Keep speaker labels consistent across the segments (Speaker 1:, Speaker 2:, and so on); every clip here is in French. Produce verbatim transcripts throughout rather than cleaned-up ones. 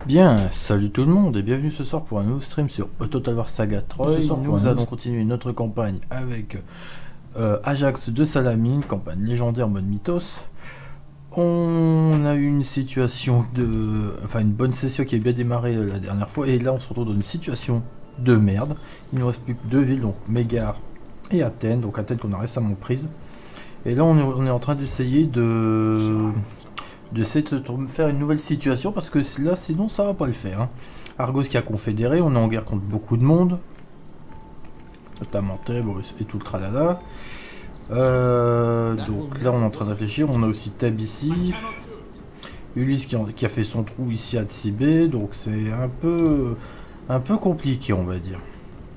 Speaker 1: Bien, salut tout le monde et bienvenue ce soir pour un nouveau stream sur Total War Saga trois. Ce soir, nous allons continuer notre campagne avec euh, Ajax de Salamine, campagne légendaire mode mythos. On a eu une situation de... Enfin une bonne session qui a bien démarré la dernière fois et là on se retrouve dans une situation de merde. Il nous reste plus que deux villes, donc Mégare et Athènes, donc Athènes qu'on a récemment prise. Et là on est, on est en train d'essayer de... d'essayer de faire une nouvelle situation parce que là sinon ça va pas le faire hein. Argos qui a confédéré, on est en guerre contre beaucoup de monde, notamment Thèbes et tout le tralala. Euh, donc là on est en train de réfléchir, on a aussi Thèbes ici, Ulysse qui, en, qui a fait son trou ici à Tsibé, donc c'est un peu un peu compliqué on va dire.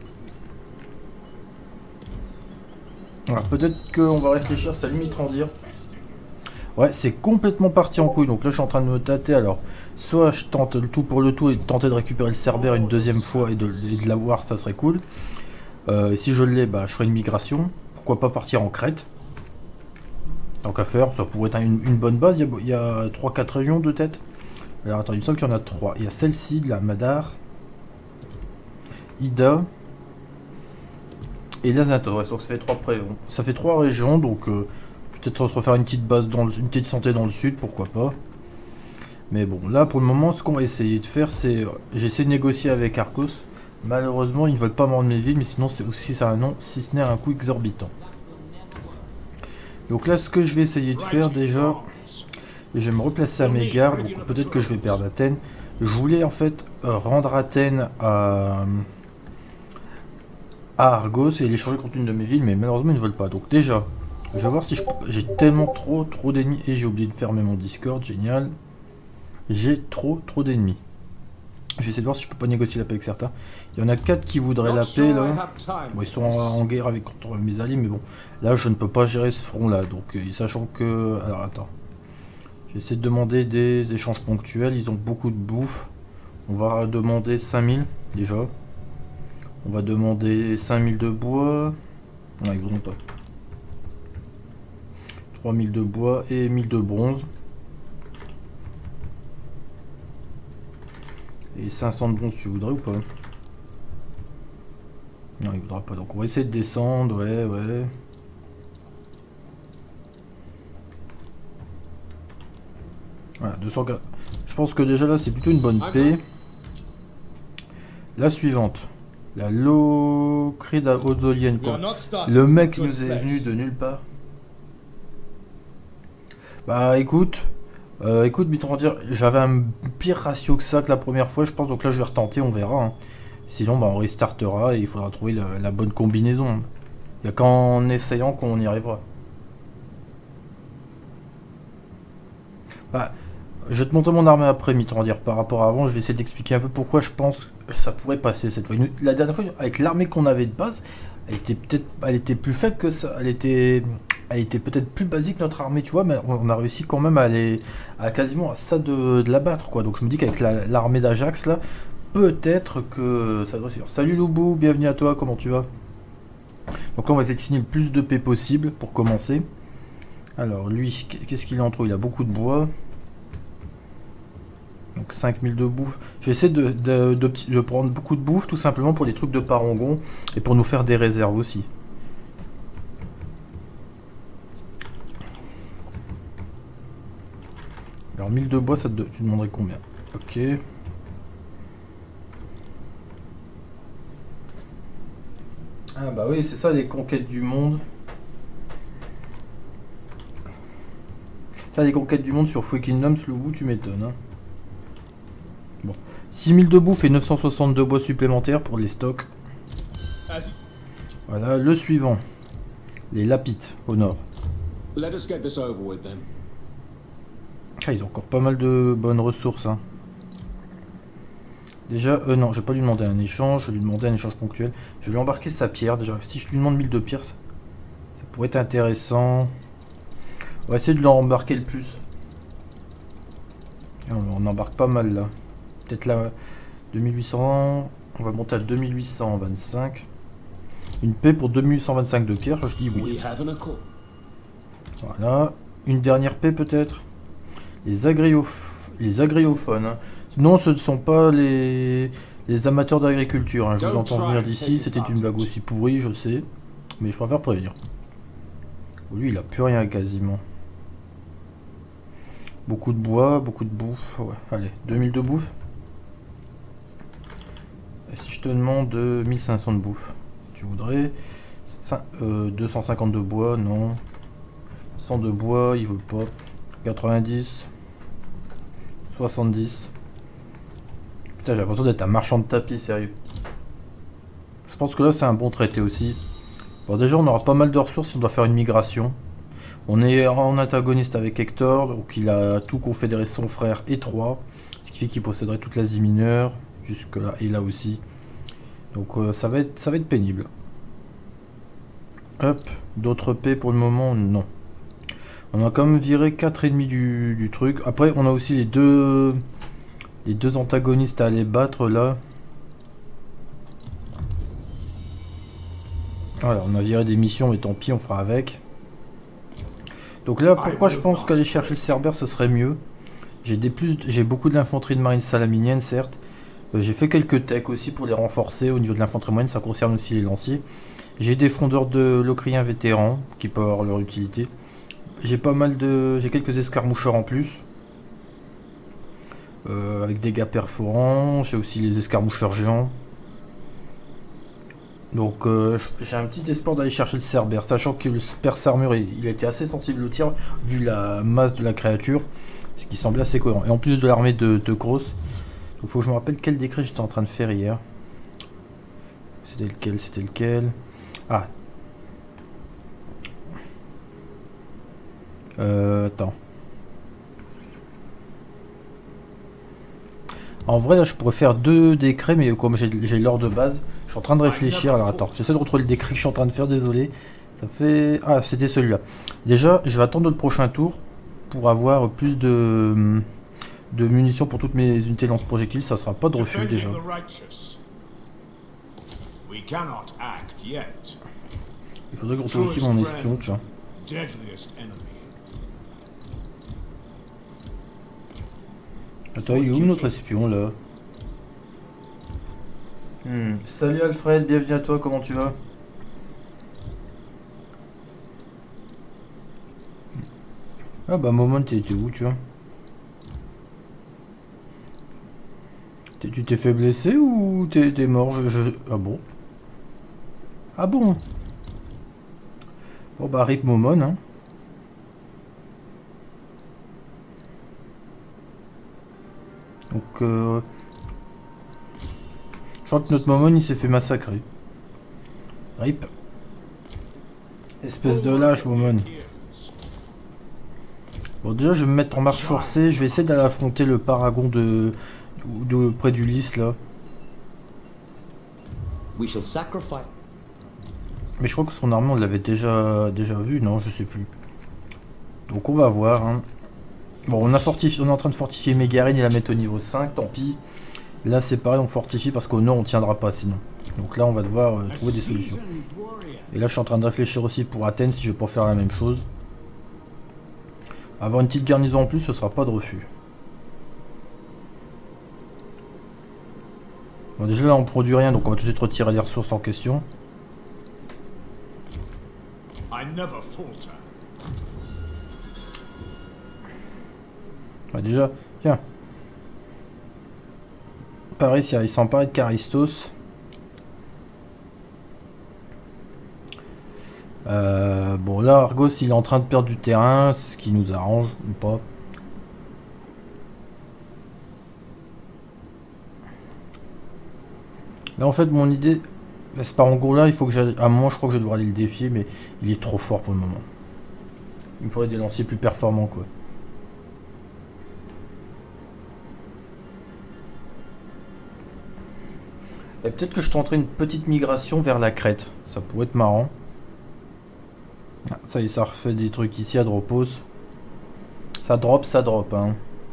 Speaker 1: Alors peut-être qu'on va réfléchir, ça limite en dire. Ouais, c'est complètement parti en couille, donc là je suis en train de me tâter, alors soit je tente le tout pour le tout et de tenter de récupérer le Cerbère une deuxième fois et de, et de l'avoir, ça serait cool. Euh, si je l'ai, bah je ferai une migration, pourquoi pas partir en Crète. Tant qu'à faire, ça pourrait être une, une bonne base, il y a, a trois quatre régions de tête. Alors attends, il me semble qu'il y en a trois, il y a celle-ci, la Madar, Ida et Lazator, ouais, donc ça fait trois pré ça fait trois régions, donc... Euh, peut-être se refaire une petite base, dans le, une petite santé dans le sud, pourquoi pas. Mais bon, là pour le moment, ce qu'on va essayer de faire, c'est... J'essaie de négocier avec Argos. Malheureusement, ils ne veulent pas me rendre mes villes, mais sinon c'est aussi ça un nom, si ce n'est un coût exorbitant. Donc là, ce que je vais essayer de faire déjà, je vais me replacer à Mégare, donc peut-être que je vais perdre Athènes. Je voulais en fait rendre Athènes à... à Argos et l'échanger contre une de mes villes, mais malheureusement ils ne veulent pas. Donc déjà... Je vais voir si je... j'ai tellement trop trop d'ennemis et j'ai oublié de fermer mon Discord, génial. J'ai trop trop d'ennemis. Je vais essayer de voir si je peux pas négocier la paix avec certains. Il y en a quatre qui voudraient la paix là. Bon, ils sont en, en guerre avec contre mes alliés, mais bon, là je ne peux pas gérer ce front là. Donc euh, sachant que... Alors attends. J'essaie de demander des échanges ponctuels, ils ont beaucoup de bouffe. On va demander cinq mille déjà. On va demander cinq mille de bois. Non, ils voudront pas. trois mille de bois et mille de bronze. Et cinq cents de bronze, tu voudrais ou pas? Non, il voudra pas. Donc on va essayer de descendre, ouais, ouais. Voilà, deux cent quatre. Je pense que déjà là, c'est plutôt une bonne paix. La suivante. La Locrida Ozolienne, quoi. Le mec nous est venu de nulle part. Bah écoute, euh, écoute Bitrandir, j'avais un pire ratio que ça que la première fois, je pense, donc là je vais retenter, on verra. Hein. Sinon bah on restartera et il faudra trouver la, la bonne combinaison. Il n'y a qu'en essayant qu'on y arrivera. Bah, je vais te montrer mon armée après Mitrandir par rapport à avant, je vais essayer d'expliquer un peu pourquoi je pense que ça pourrait passer cette fois. La dernière fois, avec l'armée qu'on avait de base, elle était peut-être, elle était plus faible que ça, elle était... Elle était peut-être plus basique notre armée, tu vois, mais on a réussi quand même à aller à quasiment à ça de, de la battre, quoi. Donc je me dis qu'avec l'armée la, d'Ajax, là, peut-être que ça doit suivre. Salut Loubou, bienvenue à toi, comment tu vas? Donc là, on va essayer de signer le plus de paix possible pour commencer. Alors lui, qu'est-ce qu'il a en trop? Il a beaucoup de bois. Donc cinq mille de bouffe. J'essaie de, de, de, de prendre beaucoup de bouffe, tout simplement pour les trucs de parangon et pour nous faire des réserves aussi. Alors mille de bois, ça te, tu demanderais combien? Ok. Ah bah oui, c'est ça les conquêtes du monde. Ça les conquêtes du monde sur Free Kingdoms, le bout, tu m'étonnes. Hein. Bon. six mille de bouffe et neuf cent soixante-deux bois supplémentaires pour les stocks. Voilà, le suivant. Les lapites au nord. Let us get this over with then. Ah, ils ont encore pas mal de bonnes ressources. Hein. Déjà, euh, non, je vais pas lui demander un échange, je vais lui demander un échange ponctuel. Je vais lui embarquer sa pierre. Déjà, si je lui demande mille de pierre, ça, ça pourrait être intéressant. On va essayer de l'embarquer le plus. On embarque pas mal là. Peut-être là, deux mille huit cents. On va monter à deux mille huit cent vingt-cinq. Une paix pour deux mille huit cent vingt-cinq de pierre, je dis oui. Voilà. Une dernière paix peut-être. Les, agrioph les agriophones. Hein. Non, ce ne sont pas les, les amateurs d'agriculture. Hein. Je vous entends venir d'ici. C'était une blague aussi pourrie, je sais. Mais je préfère prévenir. Lui, il a plus rien quasiment. Beaucoup de bois, beaucoup de bouffe. Ouais, allez, deux mille de bouffe. Et si je te demande mille cinq cents de bouffe, tu voudrais euh, deux cent cinquante de bois, non. cent de bois, il veut pas. quatre-vingt-dix. soixante-dix. Putain, j'ai l'impression d'être un marchand de tapis, sérieux. Je pense que là, c'est un bon traité aussi. Bon, déjà, on aura pas mal de ressources si on doit faire une migration. On est en antagoniste avec Hector, donc il a tout confédéré son frère et trois. Ce qui fait qu'il posséderait toute l'Asie mineure, jusque là et là aussi. Donc euh, ça va être, ça va être pénible. Hop, d'autres paix pour le moment, non. On a quand même viré quatre virgule cinq du, du truc. Après, on a aussi les deux, les deux antagonistes à aller battre là. Voilà, on a viré des missions, mais tant pis, on fera avec. Donc là, pourquoi je pense qu'aller chercher le Cerbère, ce serait mieux. J'ai des plus, j'ai beaucoup de l'infanterie de marine salaminienne, certes. Euh, j'ai fait quelques techs aussi pour les renforcer au niveau de l'infanterie moyenne, ça concerne aussi les lanciers. J'ai des frondeurs de locriens vétérans qui peuvent avoir leur utilité. J'ai pas mal de, j'ai quelques escarmoucheurs en plus. Euh, avec des dégâts perforants, j'ai aussi les escarmoucheurs géants. Donc euh, j'ai un petit espoir d'aller chercher le Cerbère, sachant que le perce armure il a été assez sensible au tir vu la masse de la créature, ce qui semblait assez cohérent. Et en plus de l'armée de, de Cross, il faut que je me rappelle quel décret j'étais en train de faire hier. C'était lequel, c'était lequel Ah euh, Attends. En vrai, là, je pourrais faire deux décrets, mais comme j'ai l'ordre de base, je suis en train de réfléchir. Alors, attends, j'essaie de retrouver le décret que je suis en train de faire, désolé. Ça fait... Ah, c'était celui-là. Déjà, je vais attendre le prochain tour pour avoir plus de, de munitions pour toutes mes unités lance-projectiles. Ça sera pas de refus, déjà. Il faudrait que je retrouve aussi mon espion, tiens. Attends, il est où notre espion là? hmm. Salut Alfred, bienvenue à toi, comment tu vas? Ah bah Momon, t'es où tu vois? Tu t'es fait blesser ou t'es mort? je, je... Ah bon? Ah bon? Bon bah rip Momon hein. Donc, euh, je crois que notre Momon il s'est fait massacrer. Rip. Espèce de lâche, Momon. Bon, déjà, je vais me mettre en marche forcée. Je vais essayer d'aller affronter le paragon de, de près du lys là. Mais je crois que son armée, on l'avait déjà, déjà vu, non? Je sais plus. Donc, on va voir. Hein. Bon, on, a fortifié, on est en train de fortifier Mégarine et la mettre au niveau cinq, tant pis. Là, c'est pareil, on fortifie parce qu'au nord, on tiendra pas sinon. Donc là, on va devoir euh, trouver des solutions. Et là, je suis en train de réfléchir aussi pour Athènes si je vais pas faire la même chose. Avoir une petite garnison en plus, ce sera pas de refus. Bon, déjà là, on produit rien, donc on va tout de suite retirer les ressources en question. Bah déjà, tiens. Pareil, il s'empare de Charistos. Euh, bon, là, Argos, il est en train de perdre du terrain, ce qui nous arrange ou pas. Là, en fait, mon idée, c'est par en gros là, il faut que j'aille. À un moment, je crois que je vais devoir aller le défier, mais il est trop fort pour le moment. Il me faudrait des lanciers plus performants, quoi. Et peut-être que je tenterai une petite migration vers la Crète. Ça pourrait être marrant. Ah, ça y est, ça refait des trucs ici à Dropos. Ça drop, ça drop. Hein.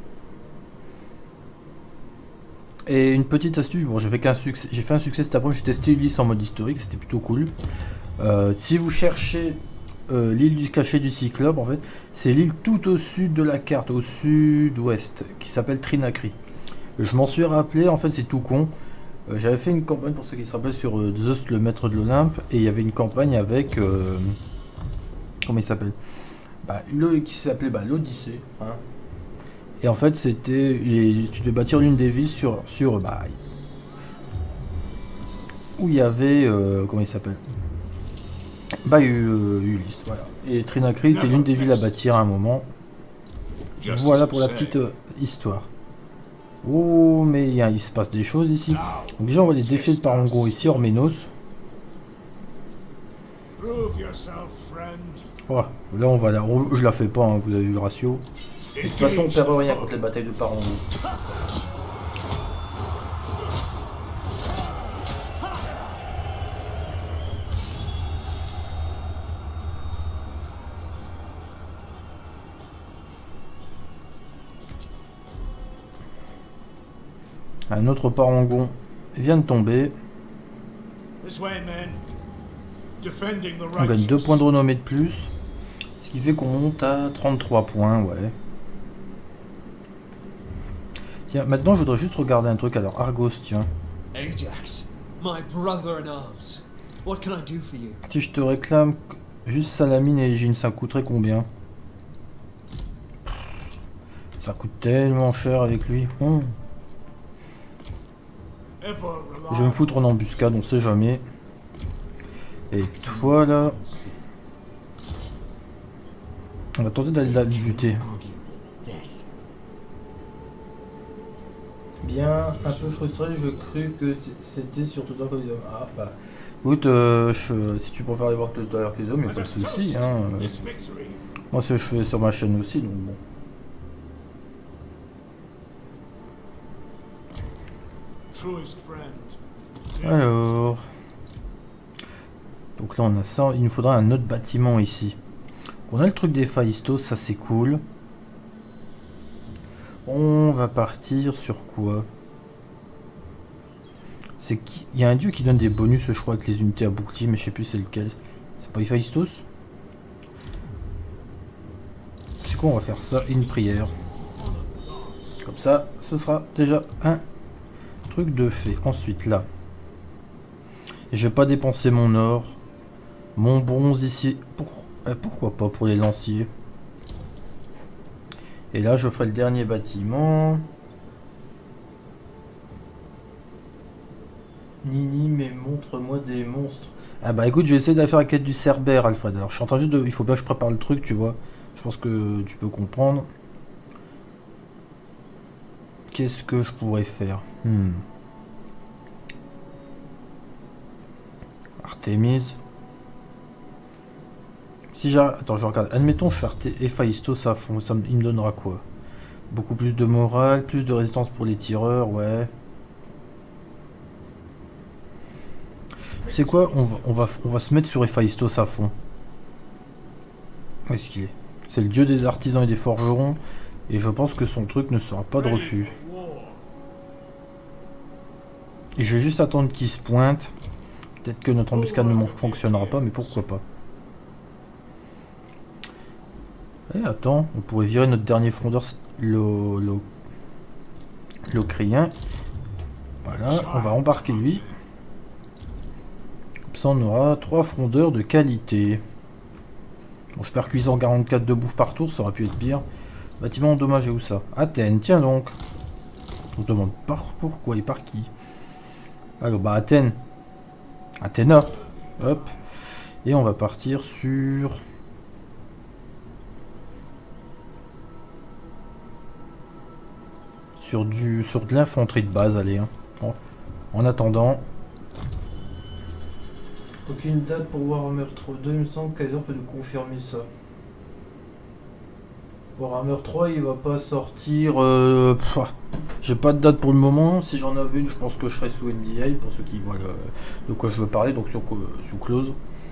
Speaker 1: Et une petite astuce, bon j'ai fait qu'un succès. J'ai fait un succès cet après-midi, j'ai testé Ulysse en mode historique, c'était plutôt cool. Euh, si vous cherchez euh, l'île du cachet du Cyclope, en fait, c'est l'île tout au sud de la carte, au sud-ouest, qui s'appelle Trinacri. Je m'en suis rappelé, en fait c'est tout con. Euh, J'avais fait une campagne, pour ceux qui se rappellent, sur euh, Zeus le maître de l'Olympe, et il y avait une campagne avec... euh, comment il s'appelle, bah, le, qui s'appelait bah, l'Odyssée. Hein. Et en fait c'était... Tu devais bâtir l'une des villes sur... sur bah, où il y avait... Euh, comment il s'appelle, bah euh, Ulysse, voilà. Et Trinacri était l'une des villes à bâtir à un moment. Voilà pour la petite euh, histoire. Oh, mais il, y a, il se passe des choses ici. Donc déjà, on voit les défis de Parangon ici, Orménos. Oh, là, on va la... Je la fais pas, hein, vous avez vu le ratio. Et de toute façon, on perd rien contre les batailles de Parangon. Un autre Parangon vient de tomber. On gagne deux points de renommée de plus. Ce qui fait qu'on monte à trente-trois points, ouais. Tiens, maintenant je voudrais juste regarder un truc. Alors, Argos, tiens.
Speaker 2: Ajax, my brother in arms. What can I do for you?
Speaker 1: Si je te réclame juste Salamine et Égine, ça coûterait combien? Ça coûte tellement cher avec lui. Oh. Je vais me foutre en embuscade, on sait jamais. Et toi là... On va tenter d'aller la buter. Bien, un peu frustré, je crus que c'était sur Total War. Ah bah... Écoute, euh, je, si tu préfères aller voir Total War, il n'y a pas de souci. Hein. Moi c'est ce que je fais sur ma chaîne aussi, donc bon. Alors... Donc là on a ça, il nous faudra un autre bâtiment ici. On a le truc des Phaistos, ça c'est cool. On va partir sur quoi? C'est qui? Il y a un dieu qui donne des bonus, je crois, avec les unités à bouclier, mais je sais plus c'est lequel. C'est pas Héphaïstos? C'est quoi? On va faire ça, une prière. Comme ça, ce sera déjà un truc de fait. Ensuite, là. Et je vais pas dépenser mon or. Mon bronze ici. Pour... Euh, pourquoi pas pour les lanciers? Et là, je ferai le dernier bâtiment. Nini, mais montre-moi des monstres. Ah bah écoute, je vais essayer d'aller faire la quête du Cerbère, Alfred. Alors, je suis en train juste de... Il faut bien que je prépare le truc, tu vois. Je pense que tu peux comprendre. Qu'est-ce que je pourrais faire? hmm. Artémise. Si j'ai... Attends, je regarde. Admettons, je fais Héphaïstos à fond. Ça, il me donnera quoi? Beaucoup plus de morale, plus de résistance pour les tireurs, ouais. Tu sais quoi? On va, on va, on va se mettre sur Héphaïstos à fond. Où est-ce qu'il est? C'est le dieu des artisans et des forgerons. Et je pense que son truc ne sera pas de refus. Et je vais juste attendre qu'il se pointe. Peut-être que notre embuscade ne fonctionnera pas, mais pourquoi pas. Eh, attends, on pourrait virer notre dernier frondeur, Locrien. Voilà, on va embarquer lui. Comme ça, on aura trois frondeurs de qualité. Bon, je perds cuisant quarante-quatre de bouffe par tour, ça aurait pu être pire. Bâtiment endommagé, où ça? Athènes, tiens donc. On se demande par pourquoi et par qui. Alors, bah, Athènes. Athéna. Hop. Et on va partir sur... Sur, du, sur de l'infanterie de base, allez. Hein. Bon. En attendant... Aucune date pour Warhammer trois deux, il me semble qu'Azer peut nous confirmer ça. Warhammer trois, il va pas sortir... Euh, J'ai pas de date pour le moment. Si j'en avais une, je pense que je serais sous N D A, pour ceux qui voient euh, de quoi je veux parler, donc sur, sous close.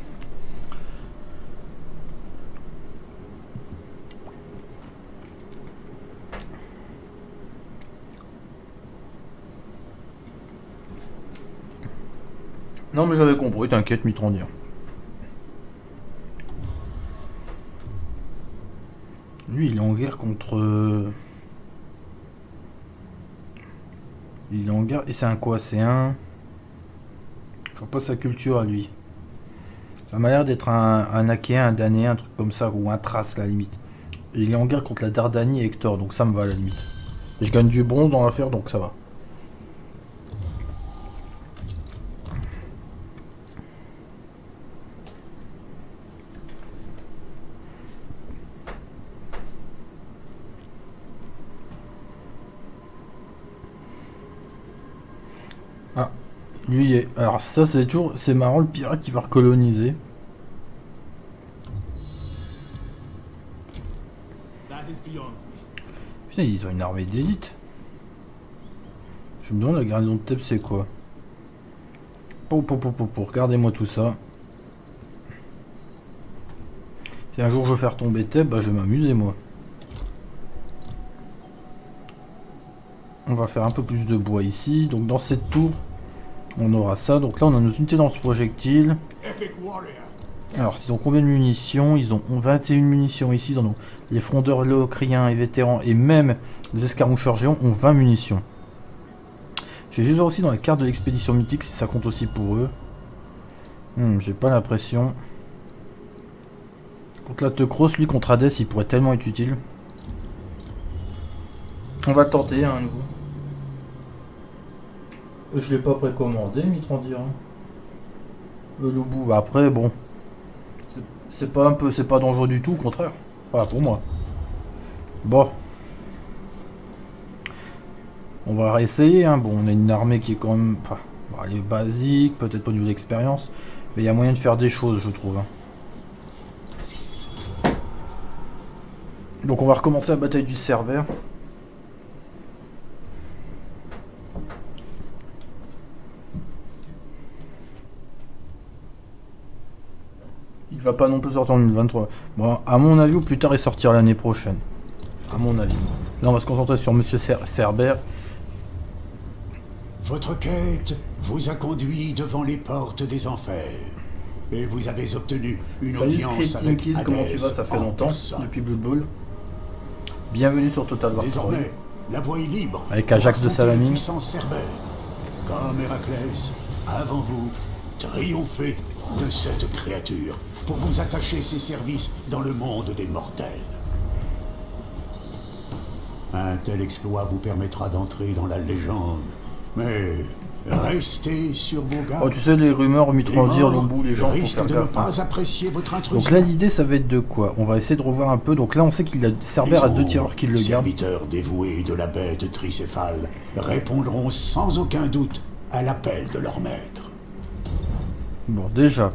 Speaker 1: Non mais j'avais compris, t'inquiète, Mitrandir. Lui il est en guerre contre... Il est en guerre. Et c'est un quoi? C'est un... Je vois pas sa culture à lui. Ça m'a l'air d'être un, un Achéen, un Danéen, un truc comme ça, ou un Thrace, à la limite. Et il est en guerre contre la Dardanie et Hector, donc ça me va à la limite. Et je gagne du bronze dans l'affaire, donc ça va. Ah, lui est... Alors ça c'est toujours... C'est marrant, le pirate qui va recoloniser. Putain, ils ont une armée d'élite. Je me demande la garnison de Thèbes c'est quoi. Pour, pour, pour, pour, pour. Regardez-moi tout ça. Si un jour je veux faire tomber Thèbes, bah je vais m'amuser moi. On va faire un peu plus de bois ici. Donc dans cette tour, on aura ça. Donc là on a nos unités dans ce projectile. Alors ils ont combien de munitions? Ils ont vingt et une munitions ici. Ils en ont. Les frondeurs locriens et vétérans et même les escarmoucheurs géants ont vingt munitions. J'ai juste voir aussi dans la carte de l'expédition mythique si ça compte aussi pour eux. Hmm, j'ai pas l'impression. Contre la Teucros, lui contre Hadès, il pourrait tellement être utile. On va tenter hein, à nouveau. Je l'ai pas précommandé, Mitrandir. Le Loubou, bah après bon. C'est pas un peu, c'est pas dangereux du tout, au contraire. Voilà pour moi. Bon. On va réessayer, hein. Bon, on a une armée qui est quand même... Enfin, bon, elle est basique, peut-être pas au niveau d'expérience. Mais il y a moyen de faire des choses, je trouve. Hein. Donc on va recommencer la bataille du Cerbère. Il va pas non plus sortir en deux mille vingt-trois. Bon, à mon avis, ou plus tard, il sortira l'année prochaine. À mon avis. Là, on va se concentrer sur Monsieur Cer Cerbère.
Speaker 3: Votre quête vous a conduit devant les portes des enfers. Et vous avez obtenu une
Speaker 1: Salut
Speaker 3: audience avec
Speaker 1: Scriptinkies, comment tu vas? Ça fait longtemps,
Speaker 3: personne.
Speaker 1: depuis Blood Bowl. Bienvenue sur Total War trois.
Speaker 3: Désormais, la voie est libre.
Speaker 1: Avec Ajax de Salamine.
Speaker 3: Puissant Cerbère. Comme Héraclès, avant vous, triomphez de cette créature pour vous attacher ses services dans le monde des mortels. Un tel exploit vous permettra d'entrer dans la légende. Mais restez sur vos gardes.
Speaker 1: Oh, tu sais, les rumeurs, Mitrandir, Lombou, les gens font
Speaker 3: risquent
Speaker 1: faire
Speaker 3: de ne
Speaker 1: gaffe.
Speaker 3: pas apprécier votre intrusion.
Speaker 1: Donc là, l'idée, ça va être de quoi? On va essayer de revoir un peu. Donc là, on sait qu'il a Cerbère à deux tireurs qui le gardent.
Speaker 3: Les serviteurs dévoués de la bête tricéphale répondront sans aucun doute à l'appel de leur maître.
Speaker 1: Bon, déjà.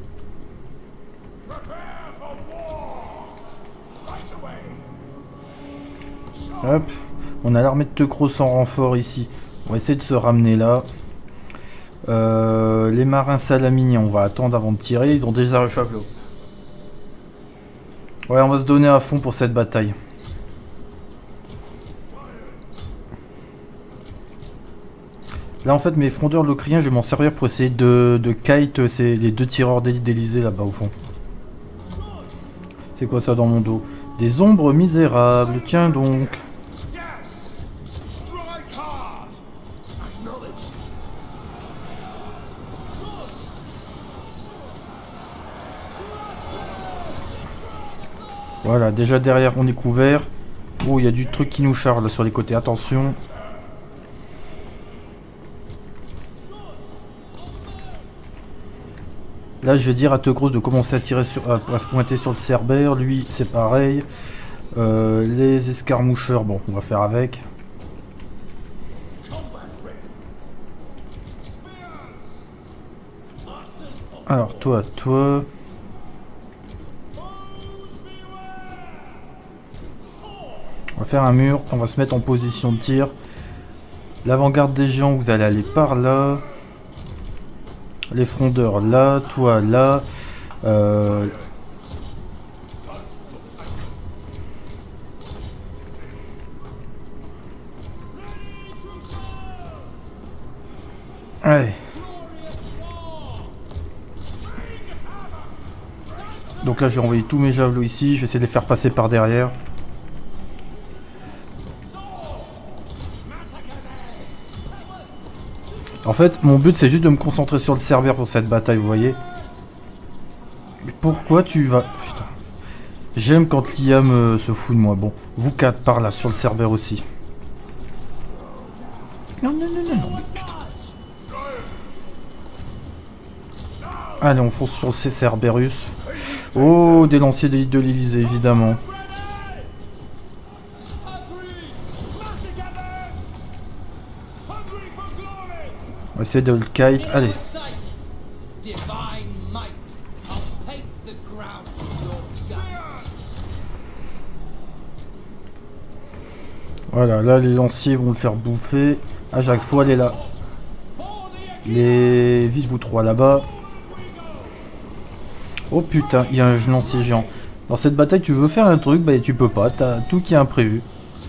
Speaker 1: Hop. On a l'armée de Teucros en renfort ici. On va essayer de se ramener là. Euh, les marins salaminiens, on va attendre avant de tirer. Ils ont déjà le javelot. Ouais, on va se donner à fond pour cette bataille. Là, en fait, mes frondeurs locriens, je vais m'en servir pour essayer de, de kite c'est les deux tireurs d'élite d'Elysée là-bas au fond. C'est quoi ça dans mon dos? Des ombres misérables, tiens donc. Voilà, déjà derrière on est couvert. Oh, il y a du truc qui nous charge là sur les côtés, attention. Là je vais dire à Teucros de commencer à tirer sur, à, à se pointer sur le Cerbère. Lui c'est pareil. euh, Les escarmoucheurs, bon on va faire avec. Alors toi, toi... On va faire un mur, on va se mettre en position de tir. L'avant-garde des géants, vous allez aller par là. Les frondeurs là, toi là. Euh... Allez. Donc là, j'ai envoyé tous mes javelots ici. Je vais essayer de les faire passer par derrière. En fait, mon but c'est juste de me concentrer sur le Cerbère pour cette bataille, vous voyez. Mais pourquoi tu vas... Putain. J'aime quand l'I A me se fout de moi. Bon, vous quatre par là, sur le Cerbère aussi. Non, non, non, non, non, mais putain. Allez, on fonce sur le Cerberus. Oh, des lanciers d'élite de l'Elysée, évidemment. On va essayer de le kite. Allez. Voilà, là les lanciers vont le faire bouffer. Ajax, faut aller là. Les vis vous trois là-bas. Oh putain, il y a un lancier géant. Dans cette bataille, tu veux faire un truc, bah tu peux pas. T'as tout qui est imprévu.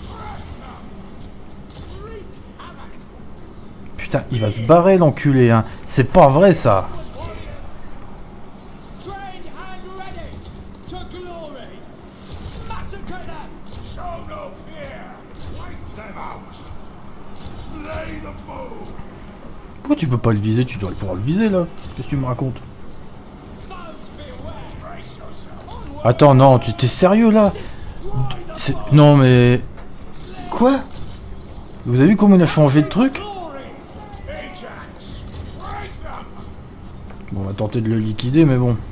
Speaker 1: Putain, il va se barrer l'enculé, hein. C'est pas vrai ça. Pourquoi tu peux pas le viser? Tu dois pouvoir le viser là. Qu'est-ce que tu me racontes? Attends, non, tu t'es sérieux là? Non mais... Quoi? Vous avez vu comment il a changé de truc? Bon, on va tenter de le liquider, mais bon.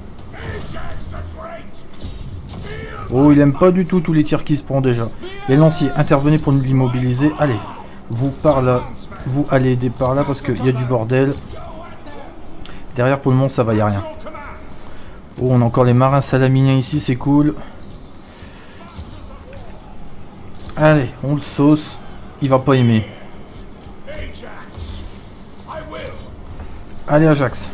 Speaker 1: Oh, il aime pas du tout tous les tirs qu'il se prend déjà. Les lanciers, intervenez pour nous l'immobiliser. Allez, vous par là. Vous allez aider par là parce qu'il y a du bordel. Derrière, pour le moment, ça va, il n'y a rien. Oh, on a encore les marins salaminiens ici, c'est cool. Allez, on le sauce. Il va pas aimer. Allez, Ajax.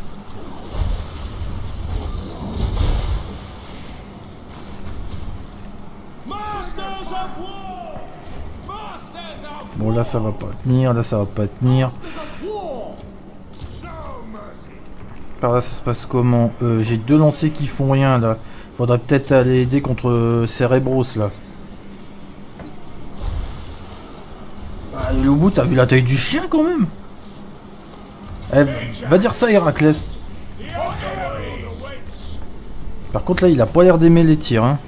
Speaker 1: Bon, là, ça va pas tenir. Là, ça va pas tenir. Par là, ça se passe comment? euh, J'ai deux lancers qui font rien, là. Faudrait peut-être aller aider contre euh, Cerebros, là. Ah, le bout, t'as vu la taille du chien, quand même? Eh, va dire ça, Héraclès. Par contre, là, il a pas l'air d'aimer les tirs, hein.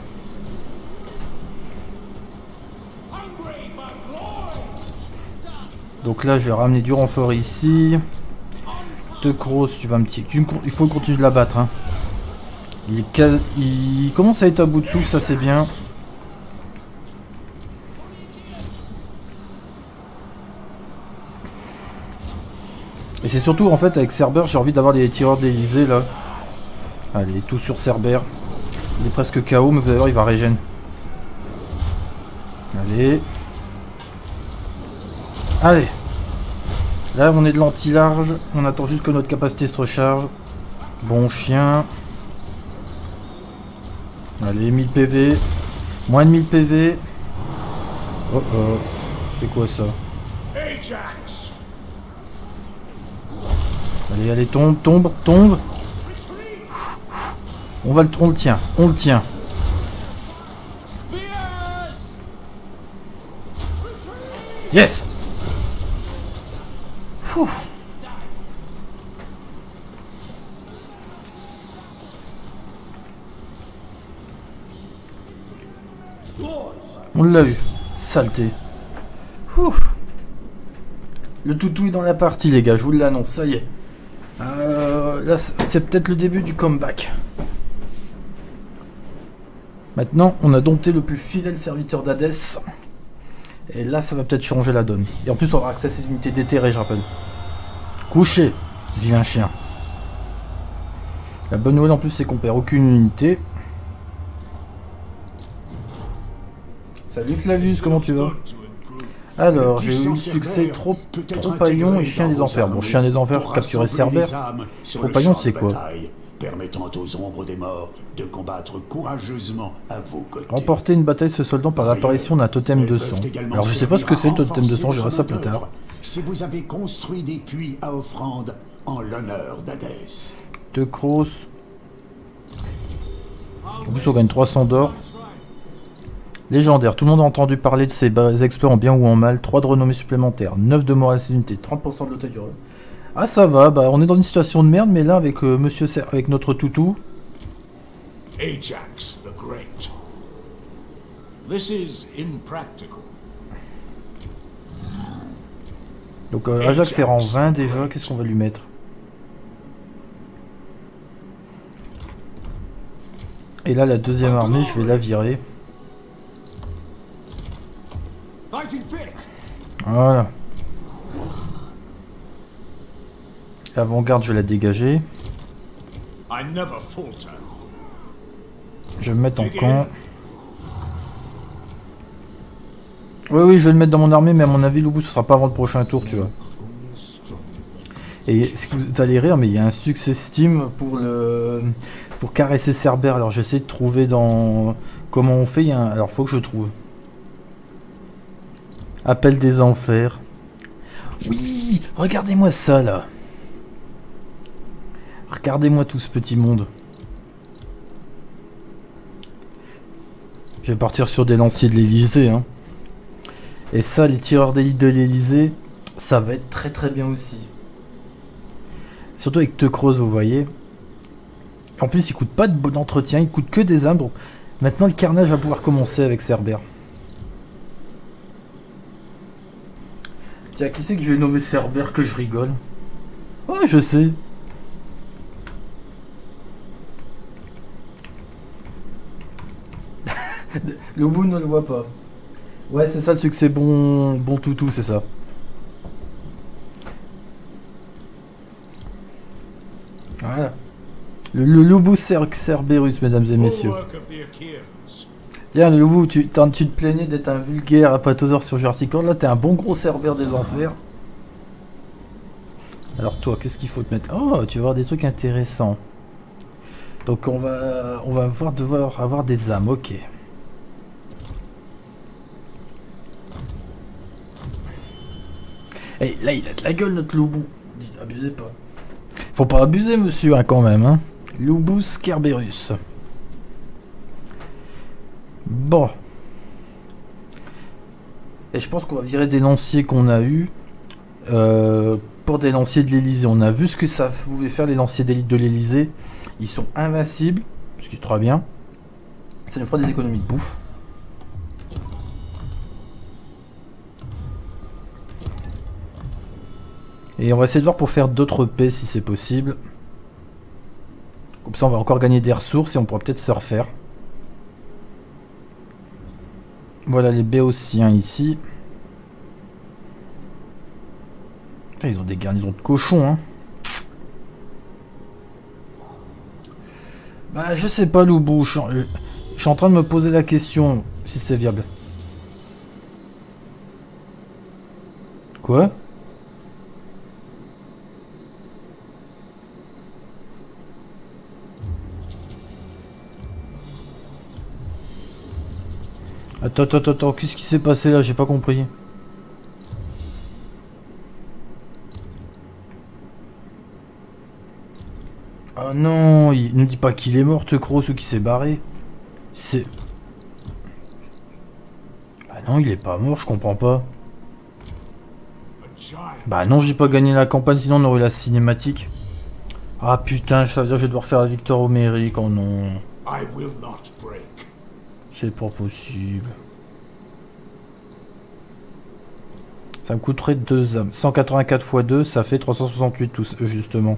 Speaker 1: Donc là, je vais ramener du renfort ici. De Cross, tu vas me tirer. Il faut continuer de la battre. Hein. Il, est... il commence à être à bout de souffle, ça c'est bien. Et c'est surtout en fait avec Cerbère, j'ai envie d'avoir des tireurs de l'Elysée là. Allez, tout sur Cerbère. Il est presque K O, mais vous allez voir, il va régénérer. Allez. Allez. Là, on est de l'anti-large. On attend juste que notre capacité se recharge. Bon chien. Allez, mille P V. Moins de mille P V. Oh oh. C'est quoi ça? Allez, allez, tombe, tombe, tombe. On va le, on le tient, on le tient. Yes. Ouh. On l'a eu. Saleté. Ouh. Le toutou est dans la partie, les gars, je vous l'annonce, ça y est. Euh, là, c'est peut-être le début du comeback. Maintenant, on a dompté le plus fidèle serviteur d'Hadès. Et là, ça va peut-être changer la donne. Et en plus, on aura accès à ces unités déterrées, je rappelle. Couché, vilain chien. La bonne nouvelle en plus, c'est qu'on perd aucune unité. Salut Flavius, comment tu vas? Alors, j'ai eu succès trop, Tropaillon et Chien des Enfers. Bon, Chien des Enfers pour capturer Cerbère. Tropaillon, c'est quoi?
Speaker 3: Permettant aux ombres des morts de combattre courageusement à vos côtés.
Speaker 1: Remporter une bataille se soldant par l'apparition d'un totem de sang. Alors je sais pas ce que c'est le totem de sang, je verrai ça plus tard.
Speaker 3: Si vous avez construit des puits à offrande en l'honneur d'Hadès.
Speaker 1: De Cross. En plus on gagne trois cents d'or. Légendaire, tout le monde a entendu parler de ces exploits en bien ou en mal. trois de renommée supplémentaire, neuf de morale unité, trente pour cent de l'hôtel du rêve. Ah ça va, bah on est dans une situation de merde, mais là avec euh, Monsieur Ser avec notre toutou.
Speaker 3: Ajax the Great. This is impractical.
Speaker 1: Donc euh, Ajax est rang vingt déjà, qu'est-ce qu'on va lui mettre? Et là la deuxième armée, je vais la virer. Voilà. L'avant-garde, je vais la dégager. Je vais me mettre en camp. Oui, oui, je vais le mettre dans mon armée, mais à mon avis, Loubou, ce sera pas avant le prochain tour, tu vois. Et ce que vous allez rire, mais il y a un succès Steam pour le pour caresser Cerbère. Alors j'essaie de trouver dans comment on fait. Il y a un... Alors faut que je trouve. Appel des enfers. Oui, regardez-moi ça là. Regardez-moi tout ce petit monde. Je vais partir sur des lanciers de l'Elysée. Hein. Et ça, les tireurs d'élite de l'Elysée, ça va être très très bien aussi. Surtout avec Teucros, vous voyez. En plus, il coûte pas d'entretien, il coûte que des âmes. Donc maintenant, le carnage va pouvoir commencer avec Cerbère. Tiens, qui c'est que je vais nommer Cerbère que je rigole? Ouais, je sais. Le bout ne le voit pas. Ouais, c'est ça le succès bon, bon toutou, c'est ça. Voilà. Le, le Loubou Cer Cerberus, mesdames et messieurs. Tiens, le Loubou, tu, tu te plaignais d'être un vulgaire apatosaure sur Jurassic World. Là, t'es un bon gros Cerbère des enfers. Alors toi, qu'est-ce qu'il faut te mettre? Oh, tu vas avoir des trucs intéressants. Donc on va, on va voir, devoir avoir des âmes, ok. Et hey, là, il a de la gueule, notre Loubou. Abusez pas. Faut pas abuser, monsieur, hein, quand même. Hein. Loubou Cerberus. Bon. Et je pense qu'on va virer des lanciers qu'on a eu euh, pour des lanciers de l'Elysée. On a vu ce que ça pouvait faire, les lanciers d'élite de l'Elysée. Ils sont invincibles, ce qui est très bien. Ça nous fera des économies de bouffe. Et on va essayer de voir pour faire d'autres paix si c'est possible. Comme ça on va encore gagner des ressources et on pourra peut-être se refaire. Voilà les Béotiens ici. Putain, ils ont des garnisons de cochons, hein. Bah je sais pas, Loubou, je, je suis en train de me poser la question si c'est viable. Quoi? Attends, attends, attends, qu'est-ce qui s'est passé là? J'ai pas compris. Ah non, il ne dit pas qu'il est mort, Teucros, ou qu'il s'est barré. C'est... Bah non, il est pas mort, je comprends pas. Bah non, j'ai pas gagné la campagne, sinon on aurait eu la cinématique. Ah putain, ça veut dire que je vais devoir faire la victoire homérique, oh non. C'est pas possible. Ça me coûterait deux âmes. cent quatre-vingt-quatre fois deux, ça fait trois cent soixante-huit tout, justement.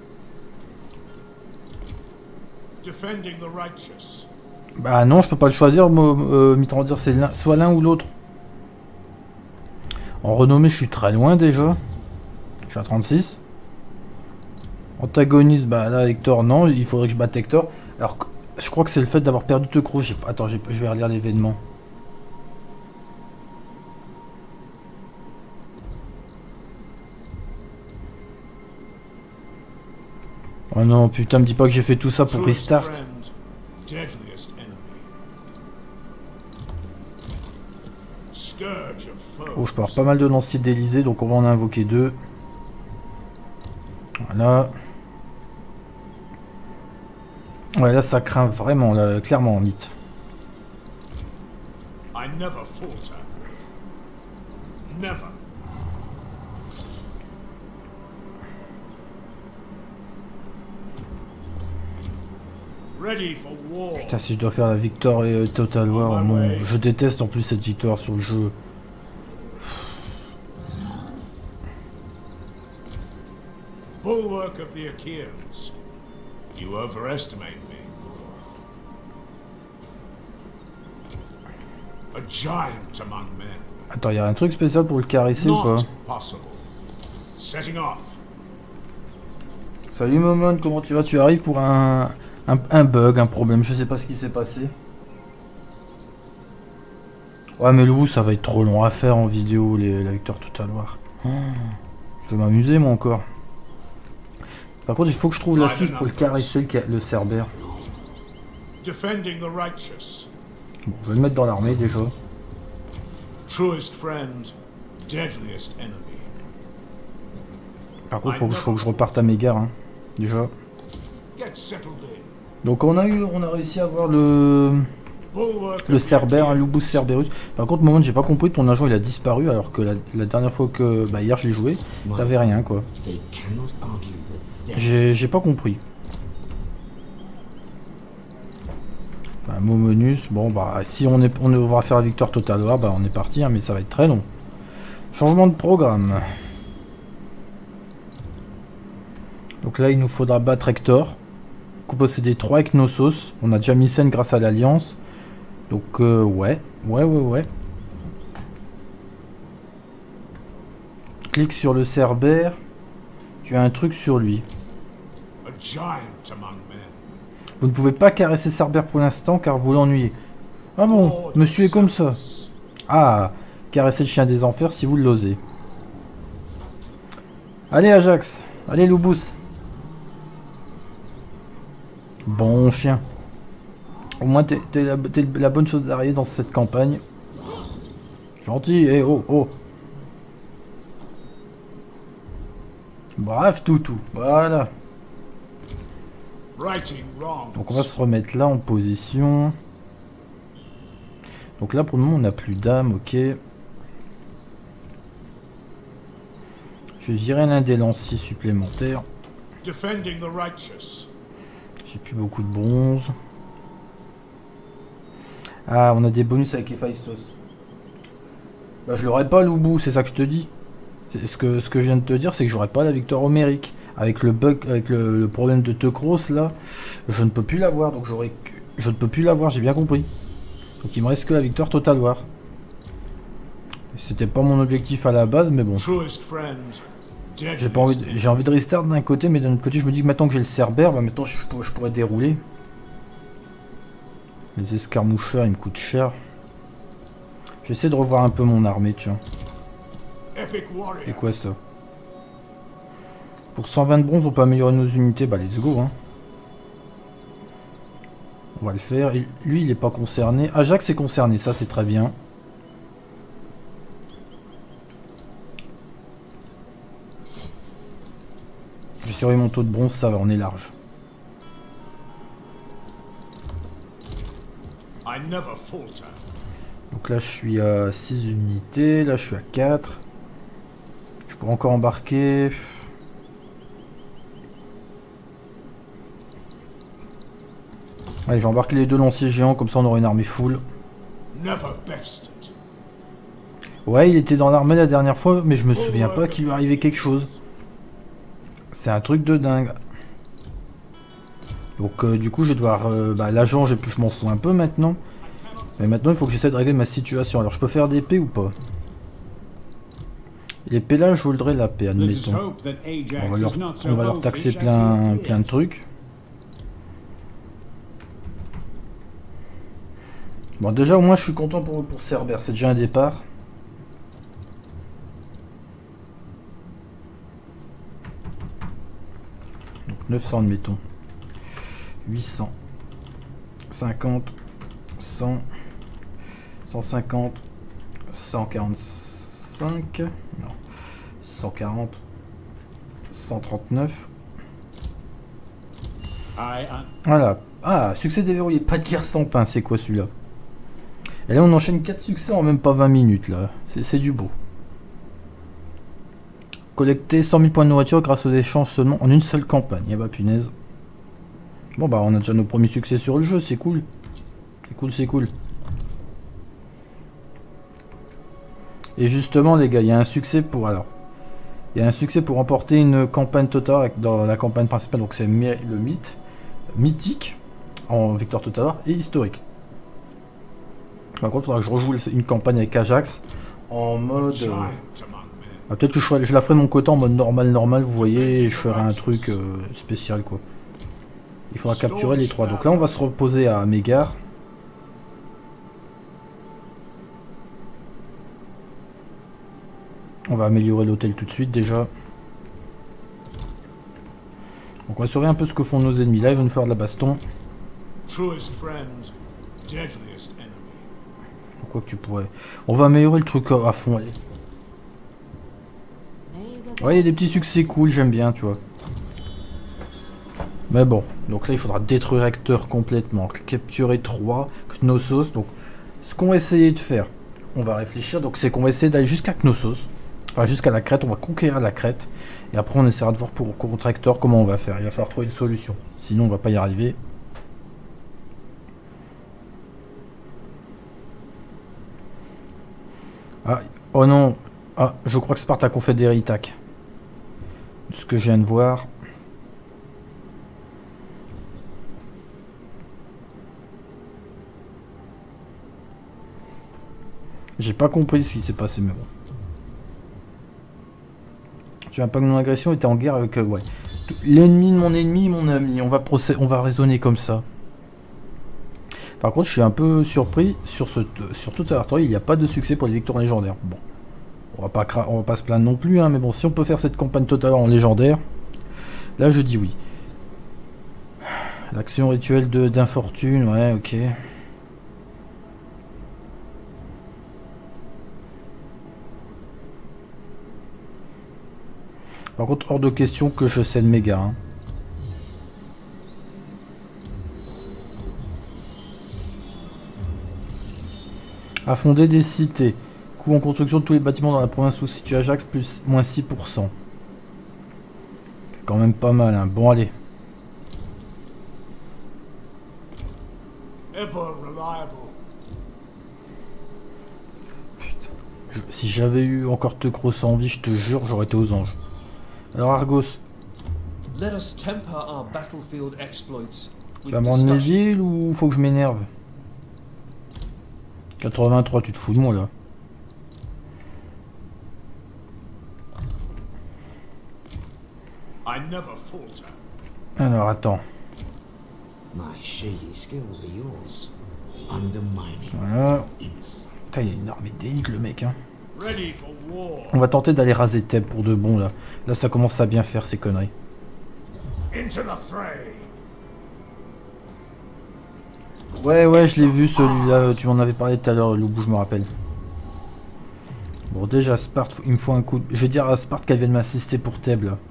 Speaker 1: Bah non, je peux pas le choisir, euh, Mitrandir, c'est soit l'un ou l'autre. En renommée, je suis très loin déjà. Je suis à trente-six. Antagoniste, bah là, Hector, non, il faudrait que je batte Hector. Alors, je crois que c'est le fait d'avoir perdu Teucros. Attends, je vais relire l'événement. Oh non, putain, me dis pas que j'ai fait tout ça pour restart. Oh, je pars pas mal de lanciers d'Elysée, donc on va en invoquer deux. Voilà. Ouais, là ça craint vraiment, là, clairement, mythe.
Speaker 3: I never falter. Never. Ready for war.
Speaker 1: Putain, si je dois faire la victoire et euh, Total War, non, je déteste en plus cette victoire sur le jeu.
Speaker 3: Bulwark of the Achaeans. You overestimate me. A giant among men.
Speaker 1: Attends, il y a un truc spécial pour le caresser ou pas?
Speaker 3: Possible. Setting off.
Speaker 1: Salut Momon, comment tu vas? Tu arrives pour un, un, un bug, un problème, je sais pas ce qui s'est passé. Ouais mais Lou, ça va être trop long à faire en vidéo, les, la victoire Total War. Oh, je vais m'amuser moi encore. Par contre, il faut que je trouve l'astuce pour le caresser, le, le Cerbère.
Speaker 3: Defending the righteous.
Speaker 1: Bon, je vais le mettre dans l'armée déjà.
Speaker 3: Truest friend, deadliest enemy.
Speaker 1: Par contre, faut, faut que je reparte à mes gares, hein, déjà.
Speaker 3: Get settled in.
Speaker 1: Donc on a eu, on a réussi à avoir le le Cerbère, un Lubus Cerberus. Par contre, moment, j'ai pas compris, ton agent il a disparu alors que la, la dernière fois que, bah hier je l'ai joué, t'avais rien quoi. J'ai j'ai pas compris. Bah, Momonus, bon bah si on est, on devra faire la victoire Total War, bah on est parti, hein, mais ça va être très long. Changement de programme. Donc là il nous faudra battre Hector. Posséder trois avec Knossos. On a déjà mis scène grâce à l'Alliance. Donc euh, ouais, ouais, ouais, ouais. Clique sur le Cerbère. Tu as un truc sur lui. Vous ne pouvez pas caresser Cerbère pour l'instant car vous l'ennuyez. Ah bon, monsieur est comme ça. Ah, caresser le chien des enfers si vous l'osez. Allez Ajax, allez Lubus. Bon chien. Au moins t'es la, la bonne chose d'arriver dans cette campagne. Gentil, eh oh oh. Brave toutou, voilà. Donc on va se remettre là en position. Donc là pour le moment on n'a plus d'âme, ok. Je vais virer l'un des lanciers supplémentaires. J'ai plus beaucoup de bronze. Ah, on a des bonus avec Héphaïstos. Bah, je l'aurais pas, Loubou, c'est ça que je te dis. Ce que, ce que je viens de te dire, c'est que j'aurais pas la victoire homérique. Avec le bug, avec le, le problème de Teucros, là, je ne peux plus l'avoir. Donc j'aurais, je ne peux plus l'avoir, j'ai bien compris. Donc il me reste que la victoire Total War. C'était pas mon objectif à la base, mais bon. J'ai pas envie de, j'ai envie de restart d'un côté, mais d'un autre côté, je me dis que maintenant que j'ai le Cerbère, bah maintenant je, je, pourrais, je pourrais dérouler. Les escarmoucheurs, ils me coûtent cher. J'essaie de revoir un peu mon armée, tiens. C'est quoi ça? Pour cent vingt de bronze, on peut améliorer nos unités. Bah, let's go, hein. On va le faire. Et lui, il n'est pas concerné. Ajax est concerné, ça, c'est très bien. J'ai surveillé mon taux de bronze, ça va, on est large. Donc là, je suis à six unités. Là, je suis à quatre. Je pourrais encore embarquer. Allez, j'ai embarqué les deux lanciers géants, comme ça on aura une armée full. Ouais, il était dans l'armée la dernière fois, mais je me souviens pas qu'il lui arrivait quelque chose. C'est un truc de dingue. Donc euh, du coup, je vais devoir... Euh, bah, l'agent, je m'en fous un peu maintenant. Mais maintenant, il faut que j'essaie de régler ma situation. Alors, je peux faire des paix ou pas? L'épée là, je voudrais la paix, admettons. On va leur, on va leur taxer plein, plein de trucs. Bon, déjà, au moins, je suis content pour, pour Cerbère. C'est déjà un départ. Donc, neuf cents, admettons. huit cents. cinquante. cent. cent cinquante. cent quarante-cinq. Non. cent quarante. cent trente-neuf. Voilà. Ah, succès déverrouillé. Pas de guerre sans pain. C'est quoi celui-là? Et là on enchaîne quatre succès en même pas vingt minutes là. C'est du beau. Collecter cent mille points de nourriture grâce aux échanges seulement en une seule campagne. Eh bah punaise. Bon bah on a déjà nos premiers succès sur le jeu, c'est cool. C'est cool, c'est cool. Et justement les gars, il y a un succès pour... Alors, il y a un succès pour remporter une campagne totale dans la campagne principale. Donc c'est le mythe, mythique, en victoire totale et historique. Par contre, il faudra que je rejoue une campagne avec Ajax en mode... Euh... Ah, peut-être que je, je la ferai de mon côté en mode normal, normal, vous voyez, et je ferai un truc euh, spécial, quoi. Il faudra capturer les trois. Donc là, on va se reposer à Mégare. On va améliorer l'hôtel tout de suite, déjà. Donc on va surveiller un peu ce que font nos ennemis. Là, ils vont nous faire de la baston. Quoi que tu pourrais. On va améliorer le truc à fond, allez. Ouais, il y a des petits succès cool, j'aime bien, tu vois. Mais bon, donc là, il faudra détruire Hector complètement. Capturer trois, Knossos. Donc, ce qu'on va essayer de faire, on va réfléchir. Donc, c'est qu'on va essayer d'aller jusqu'à Knossos. Enfin, jusqu'à la Crète. On va conquérir la Crète. Et après, on essaiera de voir pour contre Hector comment on va faire. Il va falloir trouver une solution. Sinon, on va pas y arriver. Ah, oh non. Ah, je crois que Sparte a confédéré Ithaque. Ce que je viens de voir. J'ai pas compris ce qui s'est passé, mais bon. Tu vois pas que mon agression était en guerre avec... Euh, ouais. L'ennemi de mon ennemi, mon ami. On va procéder, on va raisonner comme ça. Par contre, je suis un peu surpris. Sur, ce, sur tout territoire, il n'y a pas de succès pour les victoires légendaires. Bon. On va pas, on va pas se plaindre non plus, hein, mais bon, si on peut faire cette campagne totale en légendaire, là je dis oui. L'action rituelle d'infortune, ouais, ok. Par contre, hors de question que je cède méga. Hein. À fonder des cités. Coût en construction de tous les bâtiments dans la province où se situe Ajax, plus moins six pour cent. Quand même pas mal, hein. Bon, allez. Putain. Je, si j'avais eu encore Teucros en vie, je te jure, j'aurais été aux anges. Alors, Argos. Tu vas me rendre mes villes ou faut que je m'énerve? quatre-vingt-trois, tu te fous de moi, là. Alors attends. Voilà. Putain, il a une armée d'élite le mec hein. On va tenter d'aller raser Thèbes pour de bon là. Là ça commence à bien faire ces conneries. Ouais ouais je l'ai vu celui-là, tu m'en avais parlé tout à l'heure Loubou, je me rappelle. Bon déjà Sparte, il me faut un coup. Je vais dire à Sparte qu'elle vienne m'assister pour Thèbes là.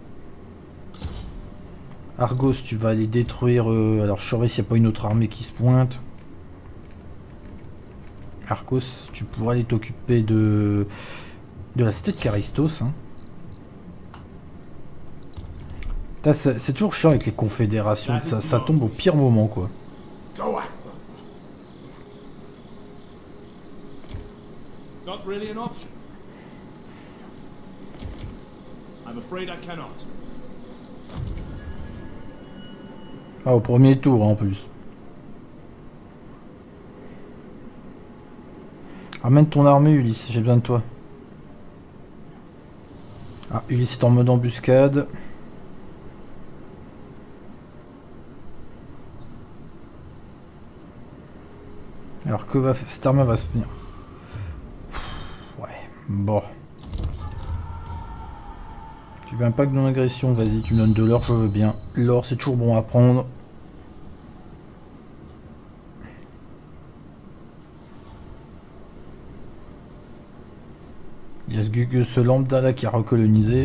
Speaker 1: Argos, tu vas aller détruire... Euh, alors, je surveille s'il n'y a pas une autre armée qui se pointe. Argos, tu pourras aller t'occuper de... de la cité de Charistos. Hein. C'est toujours chiant avec les confédérations. Ça, ça tombe au pire moment, quoi. Ah, au premier tour en plus. Ramène ton armée Ulysse, j'ai besoin de toi. Ah, Ulysse est en mode embuscade. Alors que va faire... Cette armée va se finir. Ouais, bon. Tu veux un pack non-agression, vas-y, tu me donnes de l'or, je veux bien. L'or, c'est toujours bon à prendre. Il y a ce Gugus ce lambda là qui a recolonisé.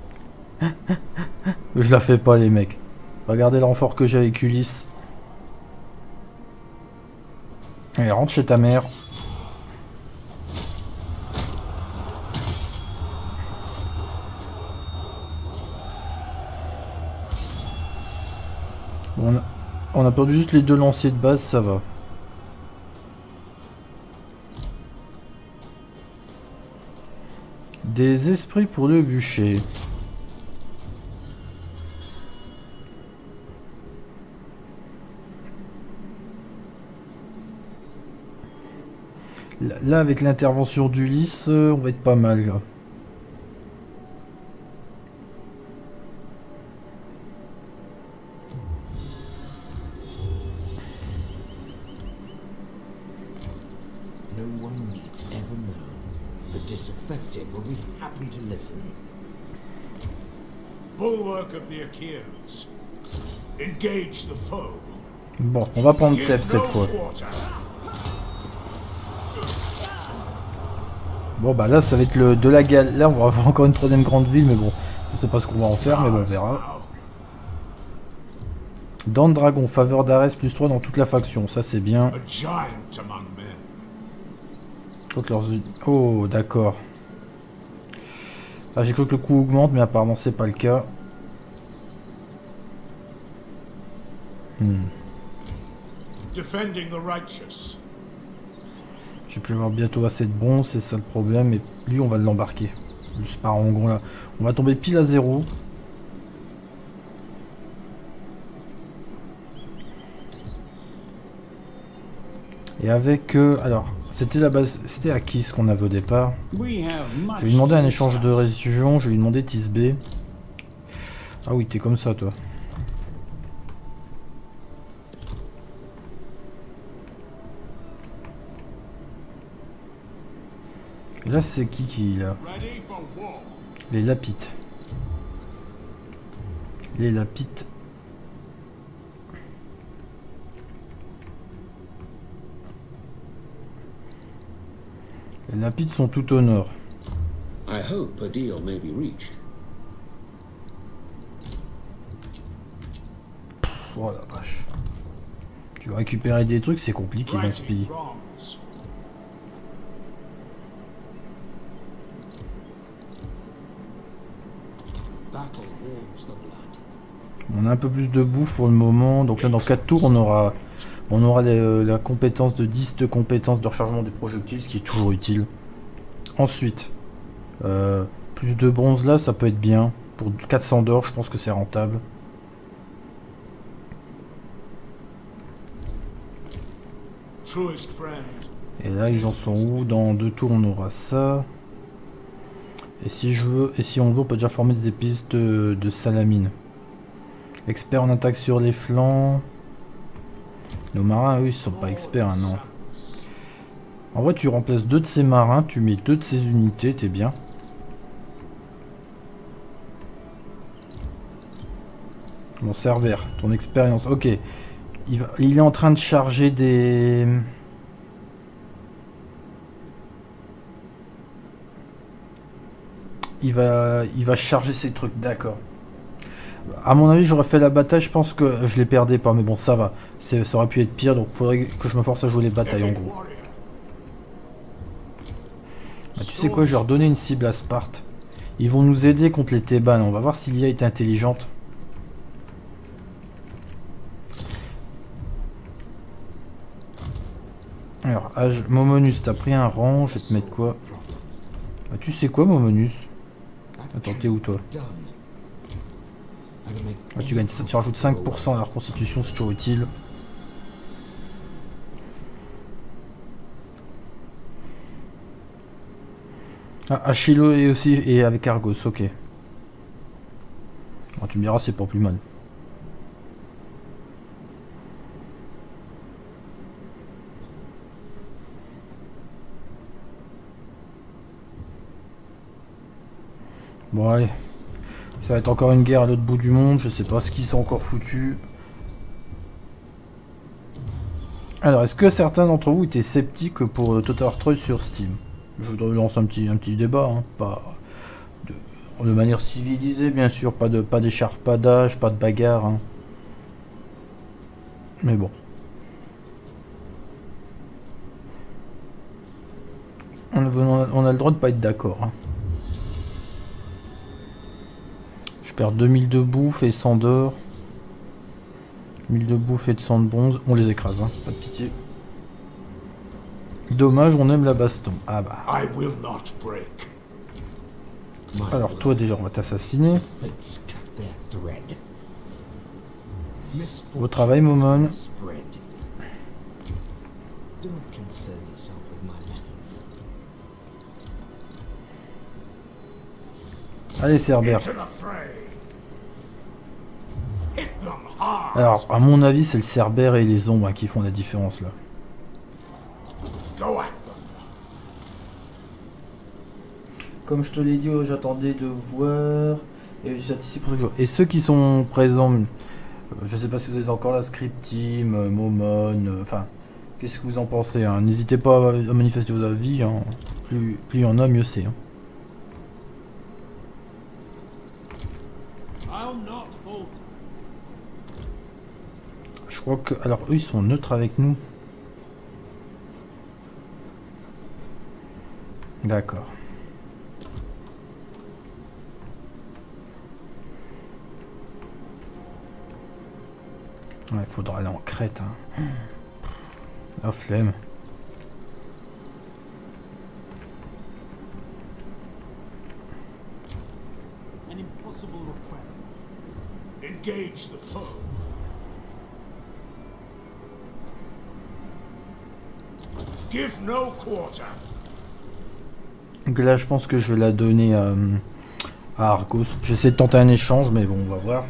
Speaker 1: Je la fais pas les mecs. Regardez le renfort que j'ai avec Ulysse. Allez, rentre chez ta mère. On a, on a perdu juste les deux lanciers de base, ça va. Des esprits pour le bûcher. Là, avec l'intervention d'Ulysse, on va être pas mal, là.
Speaker 4: No one need ever know. The disaffected will be happy to listen.
Speaker 3: Bulwark of the Achaeans. Engage the foe.
Speaker 1: Bon, on va prendre Thèbes cette fois. Bon bah là ça va être le de la galère. Là on va avoir encore une troisième grande ville, mais bon, je sais pas ce qu'on va en faire, mais bon on verra. Dents de dragon, faveur d'Arès plus trois dans toute la faction, ça c'est bien. Contre leurs... Oh d'accord. Ah j'ai cru que le coût augmente, mais apparemment c'est pas le cas. Hmm.
Speaker 3: Defending the righteous.
Speaker 1: Je vais plus avoir bientôt assez de bronze, c'est ça le problème. Et lui, on va l'embarquer. Le sparangon là. On va tomber pile à zéro. Et avec... Euh, alors, c'était la base... C'était à qui ce qu'on avait au départ? Je vais lui demander un échange de région. Je vais lui demander Tisbé. Ah oui, t'es comme ça, toi. Là, c'est qui qui là? Les lapites. Les lapites. Les lapites sont tout au nord.
Speaker 4: I hope a deal may be reached.
Speaker 1: Oh la vache. Tu vas récupérer des trucs, c'est compliqué dans ce pays. On a un peu plus de bouffe pour le moment, donc là dans quatre tours on aura on aura les, la compétence de dix de compétences de rechargement des projectiles, ce qui est toujours utile. Ensuite, euh, plus de bronze là, ça peut être bien. Pour quatre cents d'or, je pense que c'est rentable. Et là ils en sont où? Dans deux tours on aura ça. Et si je veux, et si on veut, on peut déjà former des épices de, de salamine. Expert en attaque sur les flancs. Nos marins, eux, ils sont pas experts, hein, non. En vrai, tu remplaces deux de ces marins, tu mets deux de ces unités, t'es bien. Mon serveur, ton expérience. Ok. Il, va, il est en train de charger des... Il va, il va charger ses trucs, d'accord. À mon avis, j'aurais fait la bataille, je pense que je les perdais pas, mais bon, ça va. Ça aurait pu être pire, donc il faudrait que je me force à jouer les batailles, en gros. Bah, tu sais quoi, je vais leur donner une cible à Sparte. Ils vont nous aider contre les Thébanes. On va voir si l'I A est intelligente. Alors, âge, Momonus, t'as pris un rang, je vais te mettre quoi? Bah, tu sais quoi, Momonus? Attends, t'es où toi? Ah, tu gagnes, tu rajoutes cinq pour cent à leur constitution, c'est toujours utile. Ah, Achillo est aussi et avec Argos, ok. Bon, tu me diras, c'est pas plus mal. Bon allez, ça va être encore une guerre à l'autre bout du monde, je sais pas ce qu'ils sont encore foutus. Alors, est-ce que certains d'entre vous étaient sceptiques pour Total War trois sur Steam? Je voudrais lancer un petit, un petit débat, hein. Pas de, de manière civilisée bien sûr, pas de pas d'écharpadage, pas de bagarre. Hein. Mais bon. On a, on a le droit de pas être d'accord. Hein. Je perds deux mille de bouffe et cent d'or. Mille de bouffe et de sang de bronze, on les écrase, hein. Pas de pitié. Dommage, on aime la baston. Ah bah.
Speaker 3: I will not break.
Speaker 1: Alors toi déjà, on va t'assassiner. Au travail, Momon. Allez, Cerbère. Alors, à mon avis, c'est le Cerbère et les ombres hein, qui font la différence là. Comme je te l'ai dit, oh, j'attendais de voir. Et je suis ici pour toujours. Et ceux qui sont présents, euh, je sais pas si vous êtes encore là, Script Team, euh, Momon, euh, enfin, qu'est-ce que vous en pensez hein? N'hésitez pas à manifester vos avis. Hein. Plus plus il y en a, mieux c'est. Hein. Je crois que... Alors eux ils sont neutres avec nous. D'accord. Ouais, il faudra aller en Crète. Hein. La flemme.
Speaker 3: An impossible request. Engage the foe. Give no quarter.
Speaker 1: Donc là, je pense que je vais la donner à, à Argos. J'essaie de tenter un échange, mais bon, on va voir.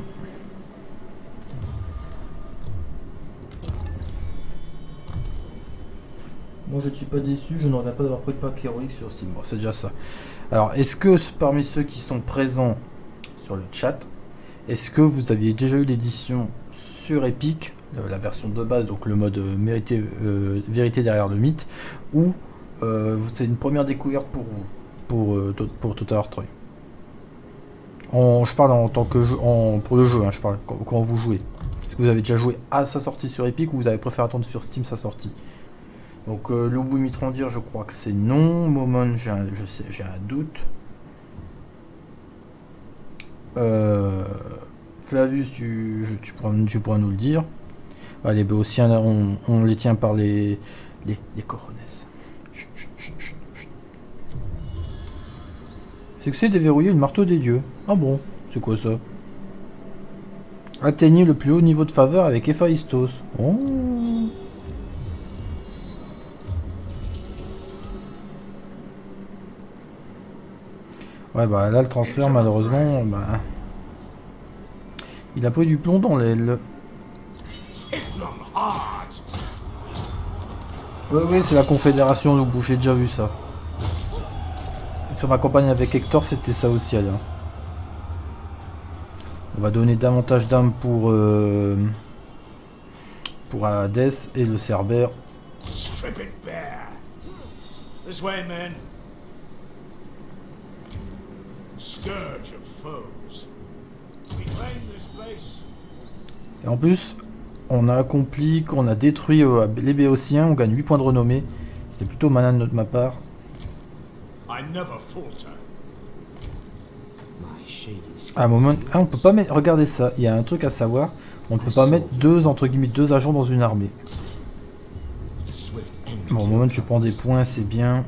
Speaker 1: Moi, je ne suis pas déçu. Je ne regrette pas d'avoir pris de pack héroïque sur Steam. Bon, c'est déjà ça. Alors, est-ce que parmi ceux qui sont présents sur le chat, est-ce que vous aviez déjà eu l'édition sur Epic, la version de base, donc le mode euh, mérité, euh, vérité derrière le mythe, ou euh, c'est une première découverte pour vous, pour, euh, pour Total War Troy. En, je parle en tant que jeu, en, pour le jeu, hein, je parle quand, quand vous jouez. Est-ce que vous avez déjà joué à sa sortie sur Epic ou vous avez préféré attendre sur Steam sa sortie? Donc euh, le Louis Mitrandir, je crois que c'est non. Momon, j'ai un, je sais, j'ai un doute. Euh, Flavius, tu, je, tu, pourras, tu pourras nous le dire. Ah, les Béotiens, on, on les tient par les, les, les coronets. C'est que c'est déverrouiller le marteau des dieux. Ah bon, c'est quoi ça? Atteignez le plus haut niveau de faveur avec Héphaïstos. Oh. Ouais bah là le transfert malheureusement bah, il a pris du plomb dans l'aile. Oui oui c'est la confédération de bouche, j'ai déjà vu ça. Sur ma campagne avec Hector c'était ça aussi là. On va donner davantage d'âmes pour euh, pour Hades et le Cerbère. Et en plus, on a accompli qu'on a détruit euh, les Béotiens, on gagne huit points de renommée. C'était plutôt malin de notre ma part. À un moment, ah, on peut pas mettre. Regardez ça, il y a un truc à savoir. On ne peut pas mettre deux entre guillemets deux agents dans une armée. Bon, au moment où je prends des points, c'est bien.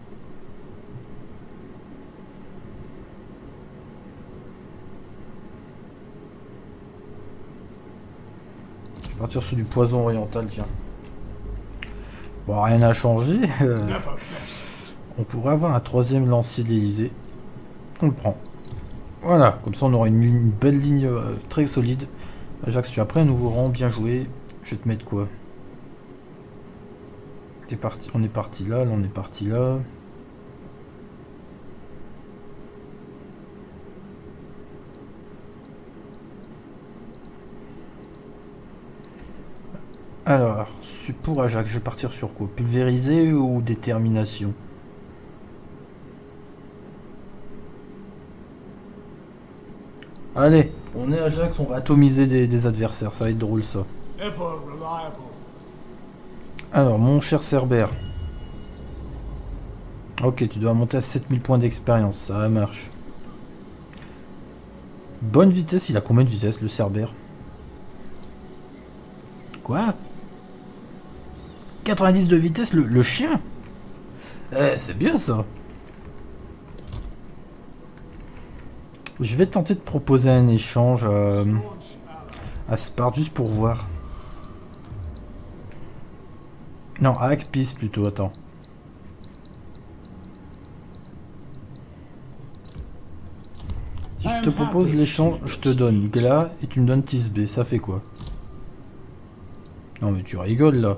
Speaker 1: Partir sur du poison oriental, tiens. Bon, rien n'a changé. Euh, on pourrait avoir un troisième lancier de l'Elysée. On le prend. Voilà, comme ça on aura une, une belle ligne euh, très solide. Ajax, tu as pris un nouveau rang, bien joué. Je vais te mettre quoi? T'es parti, on est parti là, là on est parti là. Alors, pour Ajax, je vais partir sur quoi? Pulvériser ou détermination? Allez, on est Ajax, on va atomiser des, des adversaires, ça va être drôle ça. Alors, mon cher Cerbère. Ok, tu dois monter à sept mille points d'expérience, ça marche. Bonne vitesse, il a combien de vitesse le Cerbère? Quoi? quatre-vingt-dix de vitesse, le, le chien? Eh, c'est bien ça. Je vais tenter de proposer un échange euh, à Sparte, juste pour voir. Non, à Akpis plutôt, attends. Si je te propose l'échange, je te donne Gla et tu me donnes Tisbé, ça fait quoi? Non mais tu rigoles là.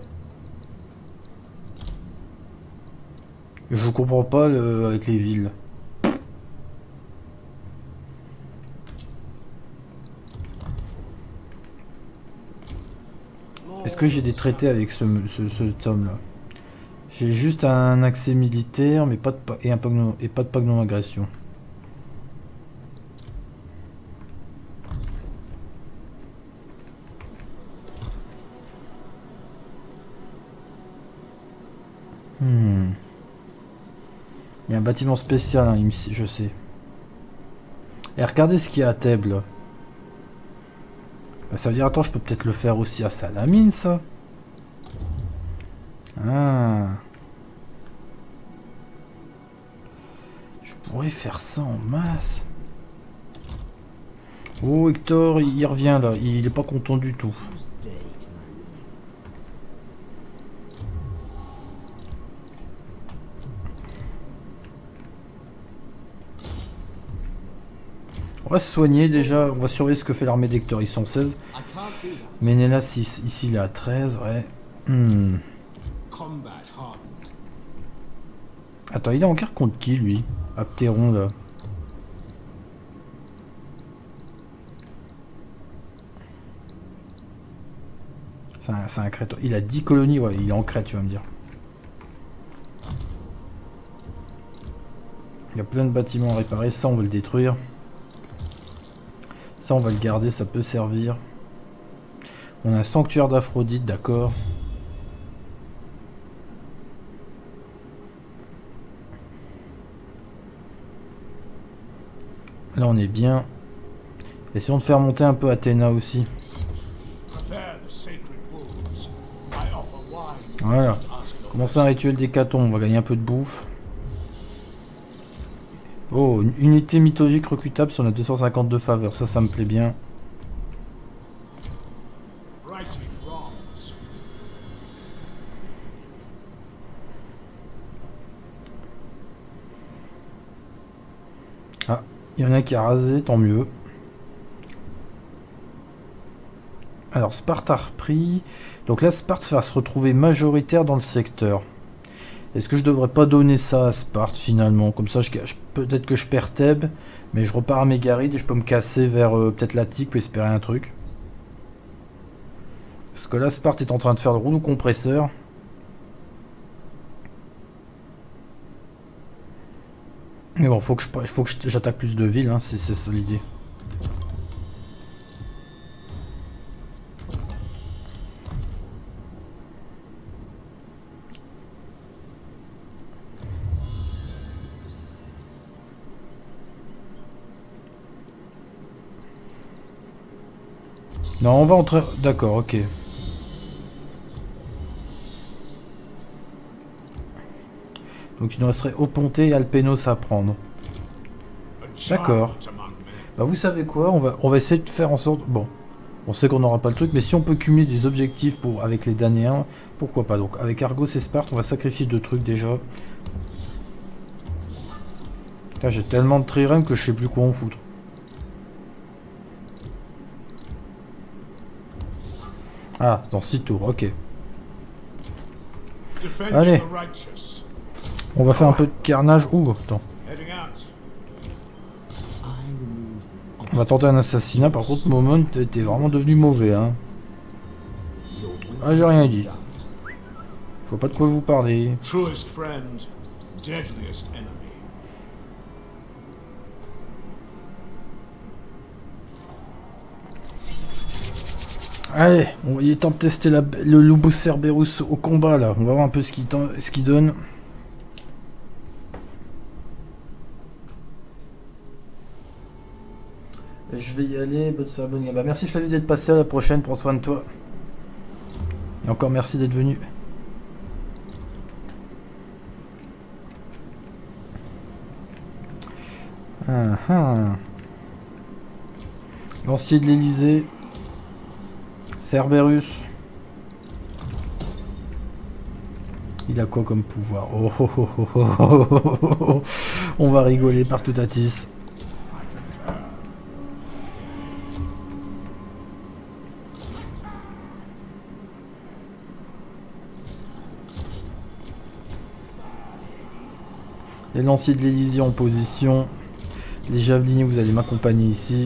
Speaker 1: Je comprends pas le, avec les villes. Est-ce que j'ai des traités avec ce, ce, ce tome là? J'ai juste un accès militaire mais pas de, et, un pacte non, et pas de pacte non-agression. Hmm. Il y a un bâtiment spécial, hein, je sais. Et regardez ce qu'il y a à Thèbes là. Bah, ça veut dire, attends, je peux peut-être le faire aussi à Salamine, ça. Ah. Je pourrais faire ça en masse. Oh, Hector, il revient là. Il est pas content du tout. On va se soigner déjà, on va surveiller ce que fait l'armée d'Hector, ils sont seize. Ménélas six, ici il est à treize, ouais. Hmm. Attends, il est en guerre contre qui lui? Aptéron là. C'est un, un Crète. Il a dix colonies, ouais, il est en Crète, tu vas me dire. Il y a plein de bâtiments à réparer, ça on va le détruire. Ça on va le garder, ça peut servir. On a un sanctuaire d'Aphrodite, d'accord. Là on est bien. Essayons de faire monter un peu Athéna aussi. Voilà. Commencer un rituel d'hécatombe, on va gagner un peu de bouffe. Oh, une unité mythologique recrutable sur la deux cent cinquante-deux faveurs, ça, ça me plaît bien. Ah, il y en a qui a rasé, tant mieux. Alors, Sparte a repris. Donc là, Sparte va se retrouver majoritaire dans le secteur. Est-ce que je devrais pas donner ça à Sparte finalement? Comme ça, je, je, peut-être que je perds Thèbes, mais je repars à Mégaride et je peux me casser vers euh, peut-être l'Attique pour espérer un truc. Parce que là, Sparte est en train de faire le rouleau compresseur. Mais bon, faut que je, faut que j'attaque plus de villes, hein, c'est ça l'idée. Non, on va entrer... D'accord, ok. Donc il nous resterait Oponté et Alpenos à prendre. D'accord. Bah vous savez quoi, on va, on va essayer de faire en sorte... Bon, on sait qu'on n'aura pas le truc, mais si on peut cumuler des objectifs pour, avec les Danéens, pourquoi pas. Donc avec Argos et Sparte, on va sacrifier deux trucs déjà. Là j'ai tellement de trirèmes que je sais plus quoi en foutre. Ah, dans six tours, ok. Allez. On va faire un peu de carnage. Ouh, attends. On va tenter un assassinat. Par contre, Momon, t'es vraiment devenu mauvais, hein. Ah, j'ai rien dit. Je vois pas de quoi vous parlez. Allez, on, il est temps de tester la, le Lubus Cerberus au combat là. On va voir un peu ce qu'il ce qu'il donne. Je vais y aller. Bonne soirée, bonne gamme. Bah, merci Flavius d'être passé. À la prochaine. Prends soin de toi. Et encore merci d'être venu. Ah, ah. Lancier de l'Elysée. Cerberus. Il a quoi comme pouvoir? Oh, oh, oh, oh, oh, oh, oh, oh. On va rigoler par tout Atis. Les lanciers de l'Elysée en position. Les javeliniers, vous allez m'accompagner ici.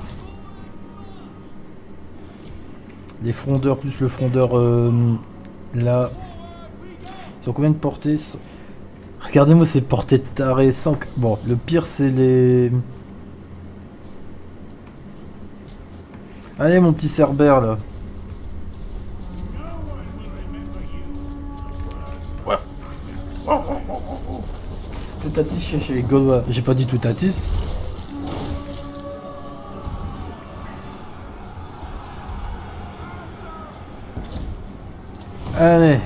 Speaker 1: Les frondeurs plus le frondeur euh, là. Ils ont combien de portées? Regardez-moi ces portées de taré. Sans... Bon, le pire c'est les... Allez mon petit Cerbère là. Ouais. Oh, oh, oh, oh. Tout Atis chez, chez les Gaulois. J'ai pas dit tout Atis. Allez.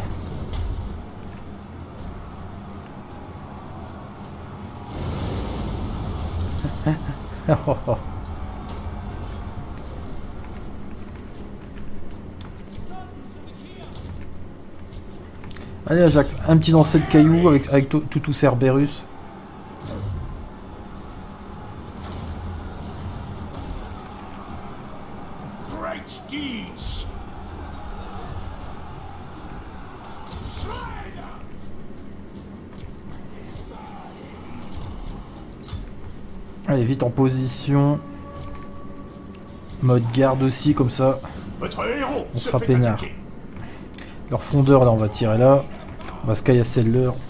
Speaker 1: Oh, oh. Allez Ajax, un petit lancer de cailloux avec, avec tout, tout, tout Cerberus. Allez, vite en position. Mode garde aussi, comme ça.
Speaker 3: Votre héros
Speaker 1: on sera peinard. Leur fondeur, là, on va tirer là. On va se caillasser de leur.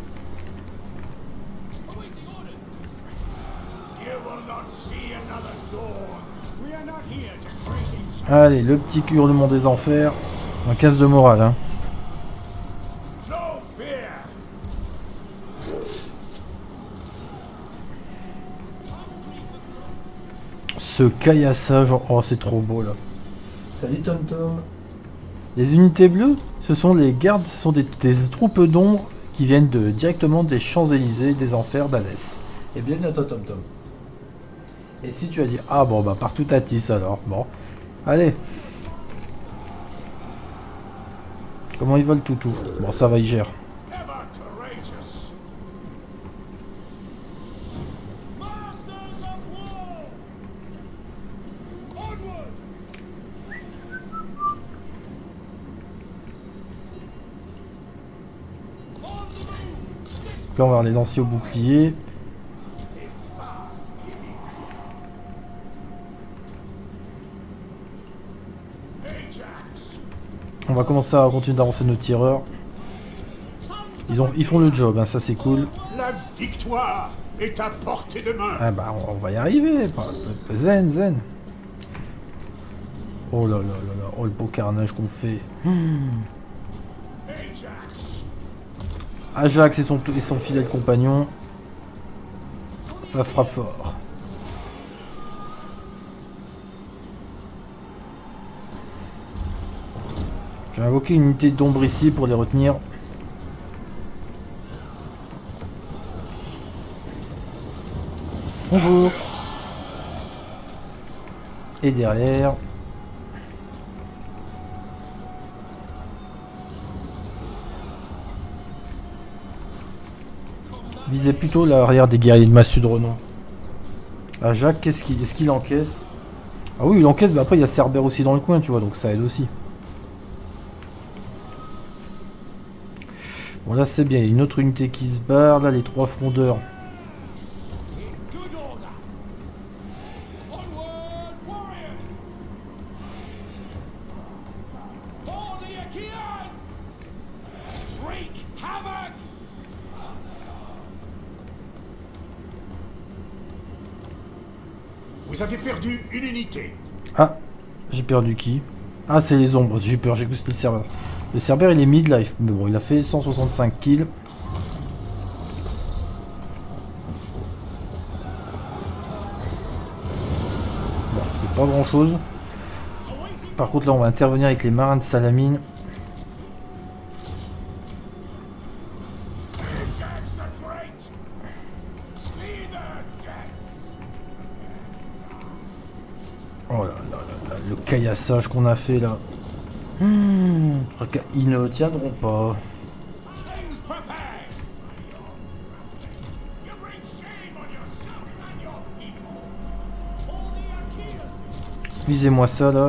Speaker 1: Allez, le petit hurlement des enfers. Un casse de morale, hein. Ce caillassage, oh c'est trop beau là. Salut Tom Tom. Les unités bleues, ce sont les gardes, ce sont des, des troupes d'ombre qui viennent de, directement des Champs-Élysées, des enfers d'Alès. Et bienvenue à toi Tom Tom. Et si tu as dit, ah bon bah partout Atis alors, bon. Allez. Comment ils veulent tout tout. Bon ça va, ils gèrent. Là on va avoir les lanciers au bouclier. On va commencer à continuer d'avancer nos tireurs. Ils, ont, ils font le job, hein, ça c'est cool.
Speaker 3: La victoire est à portée de main.
Speaker 1: Ah bah on, on va y arriver. Zen, zen. Oh là là là là, oh le beau carnage qu'on fait. Hmm. Ajax et son, et son fidèle compagnon. Ça frappe fort. J'ai invoqué une unité d'ombre ici pour les retenir. Bonjour. Et derrière. Visez plutôt l'arrière des guerriers de massue de renom. Ajax, qu'est-ce qu'il est-ce qu'il encaisse? Ah oui, il encaisse, mais après il y a Cerbère aussi dans le coin, tu vois, donc ça aide aussi. Bon là c'est bien, il y a une autre unité qui se barre, là les trois frondeurs.
Speaker 3: Vous avez perdu une unité.
Speaker 1: Ah, j'ai perdu qui? Ah, c'est les ombres, j'ai peur, j'ai cru que c'était le Cerbère. Le Cerbère il est mid-life, mais bon, il a fait cent soixante-cinq kills. Bon, c'est pas grand chose. Par contre, là, on va intervenir avec les marins de Salamine. Oh là là là là, le caillassage qu'on a fait là. Mmh, ils ne tiendront pas. Visez-moi ça là.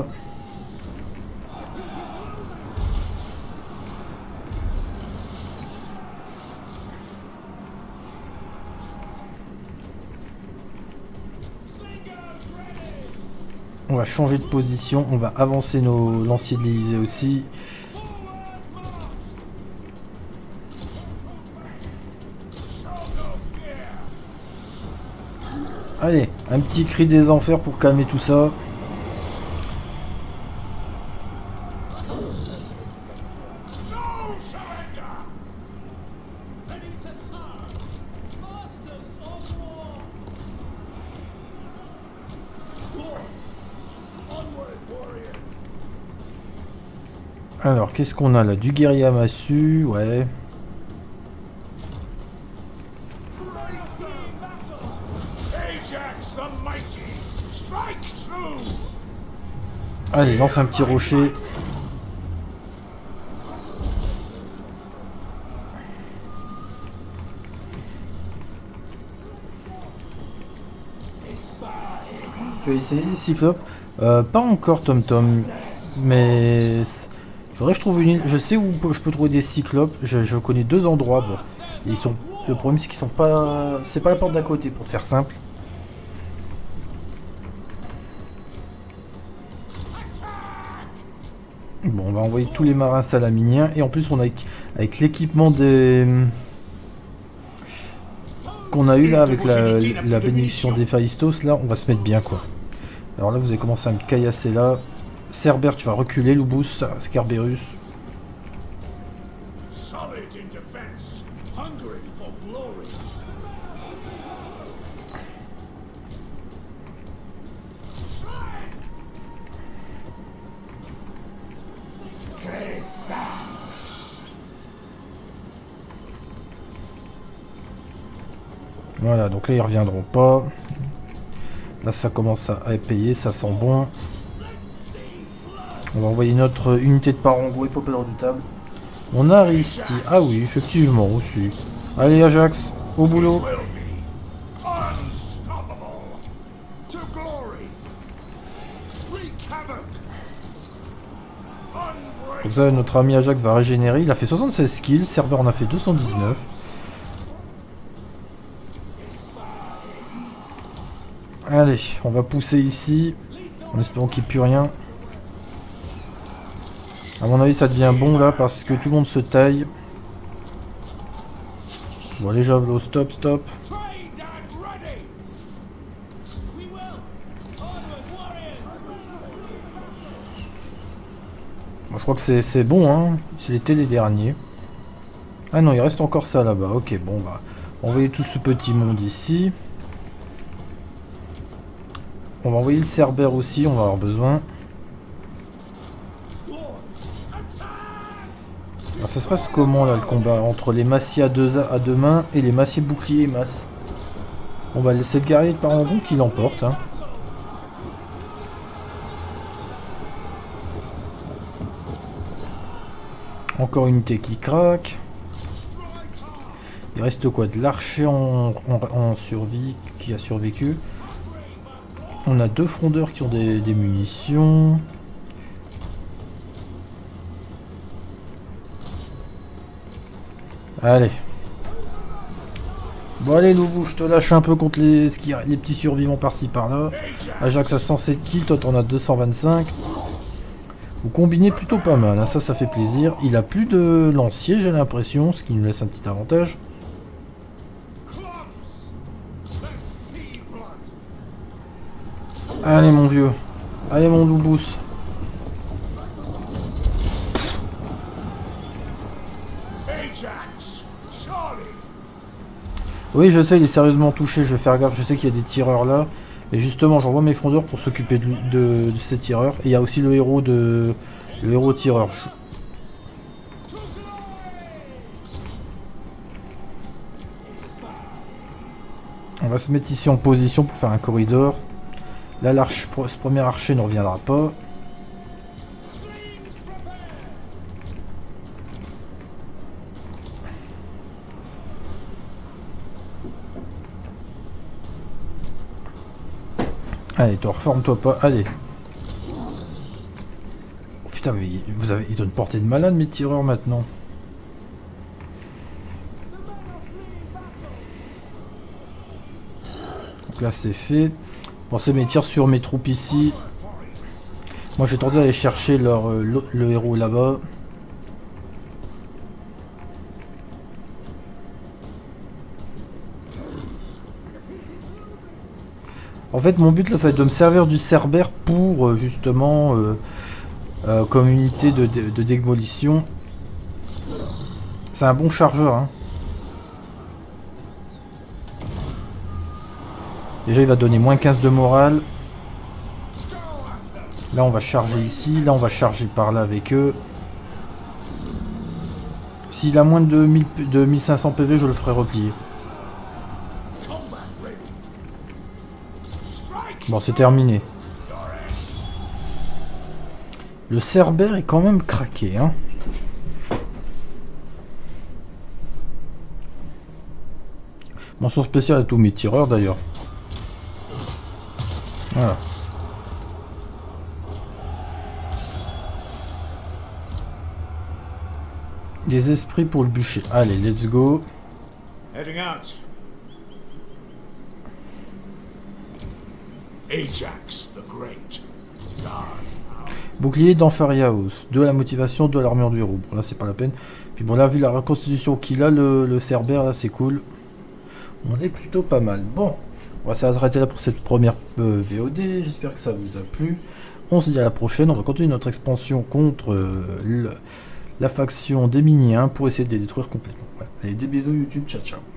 Speaker 1: On va changer de position, on va avancer nos lanciers de l'Élysée aussi. Allez, un petit cri des enfers pour calmer tout ça. Alors, qu'est-ce qu'on a là? Du guérilla massue, ouais. Allez, lance un petit rocher. Tu vas essayer les cyclopes? euh, Pas encore, Tom Tom. Mais... faudrait que je trouve une île. Je sais où je peux trouver des cyclopes. Je, je connais deux endroits. Bon. Et ils sont. Le problème c'est qu'ils sont pas. C'est pas la porte d'à côté pour te faire simple. Bon, on va envoyer tous les marins salaminiens. Et en plus on a avec, avec l'équipement des. Qu'on a eu là avec la, la bénédiction des Phaistos, là, on va se mettre bien quoi. Alors là vous avez commencé à me caillasser là. Cerbère, tu vas reculer, Lubus, Scarberus. Voilà, donc là ils reviendront pas. Là ça commence à, à payer, ça sent bon. On va envoyer notre unité de Parango épopée redoutable. On a Aristi. Ah oui, effectivement, aussi. Allez Ajax, au boulot. Comme ça, notre ami Ajax va régénérer. Il a fait soixante-seize kills. Cerbère en a fait deux cent dix-neuf. Allez, on va pousser ici. En espérant qu'il n'y ait plus rien. A mon avis ça devient bon là parce que tout le monde se taille. Bon les javelots, stop, stop. Bon, je crois que c'est bon hein. C'était les derniers. Ah non il reste encore ça là-bas. Ok bon bah on va envoyer tout ce petit monde ici. On va envoyer le Cerbère aussi, on va avoir besoin. Alors ça se passe comment là le combat entre les massiers à deux, à deux mains et les massiers boucliers et masse? On va laisser le guerrier de Parangon qui l'emporte. Hein. Encore une unité qui craque. Il reste quoi? De l'archer en, en, en survie qui a survécu. On a deux frondeurs qui ont des, des munitions. Allez. Bon allez Loubou, je te lâche un peu contre les, les petits survivants par-ci par-là. Ajax a cent sept kills, toi t'en as deux cent vingt-cinq. Vous combinez plutôt pas mal, hein. ça ça fait plaisir. Il a plus de lanciers j'ai l'impression, ce qui nous laisse un petit avantage. Allez mon vieux. Allez mon Loubous. Oui je sais il est sérieusement touché, je vais faire gaffe, je sais qu'il y a des tireurs là. Et justement j'envoie mes frondeurs pour s'occuper de, de, de ces tireurs. Et il y a aussi le héros de. Le héros tireur. On va se mettre ici en position pour faire un corridor. Là, l'arche, ce premier archer ne reviendra pas. Allez, toi, reforme-toi pas. Allez. Oh, putain, mais vous avez, ils ont une portée de malade, mes tireurs, maintenant. Donc là, c'est fait. Pensez mes tirs sur mes troupes ici. Moi, j'ai tenté d'aller chercher leur, euh, le, le héros là-bas. En fait, mon but là, ça va être de me servir du Cerbère pour euh, justement euh, euh, comme unité de, de, de démolition. C'est un bon chargeur. Hein. Déjà, il va donner moins quinze de morale. Là, on va charger ici. Là, on va charger par là avec eux. S'il a moins de, mille, de mille cinq cents P V, je le ferai replier. Bon, c'est terminé. Le Cerbère est quand même craqué, hein. Mention spéciale à tous mes tireurs, d'ailleurs. Voilà. Des esprits pour le bûcher. Allez, let's go.
Speaker 3: Heading out. Ajax the Great.
Speaker 1: Bouclier d'Anphariaos. De la motivation, de l'armure du héros. Bon, là, c'est pas la peine. Puis bon, là, vu la reconstitution qu'il a, le, le Cerbère, là, c'est cool. On est plutôt pas mal. Bon, on va s'arrêter là pour cette première euh, V O D. J'espère que ça vous a plu. On se dit à la prochaine. On va continuer notre expansion contre euh, le, la faction des Miniens pour essayer de les détruire complètement. Voilà. Allez, des bisous YouTube. Ciao, ciao.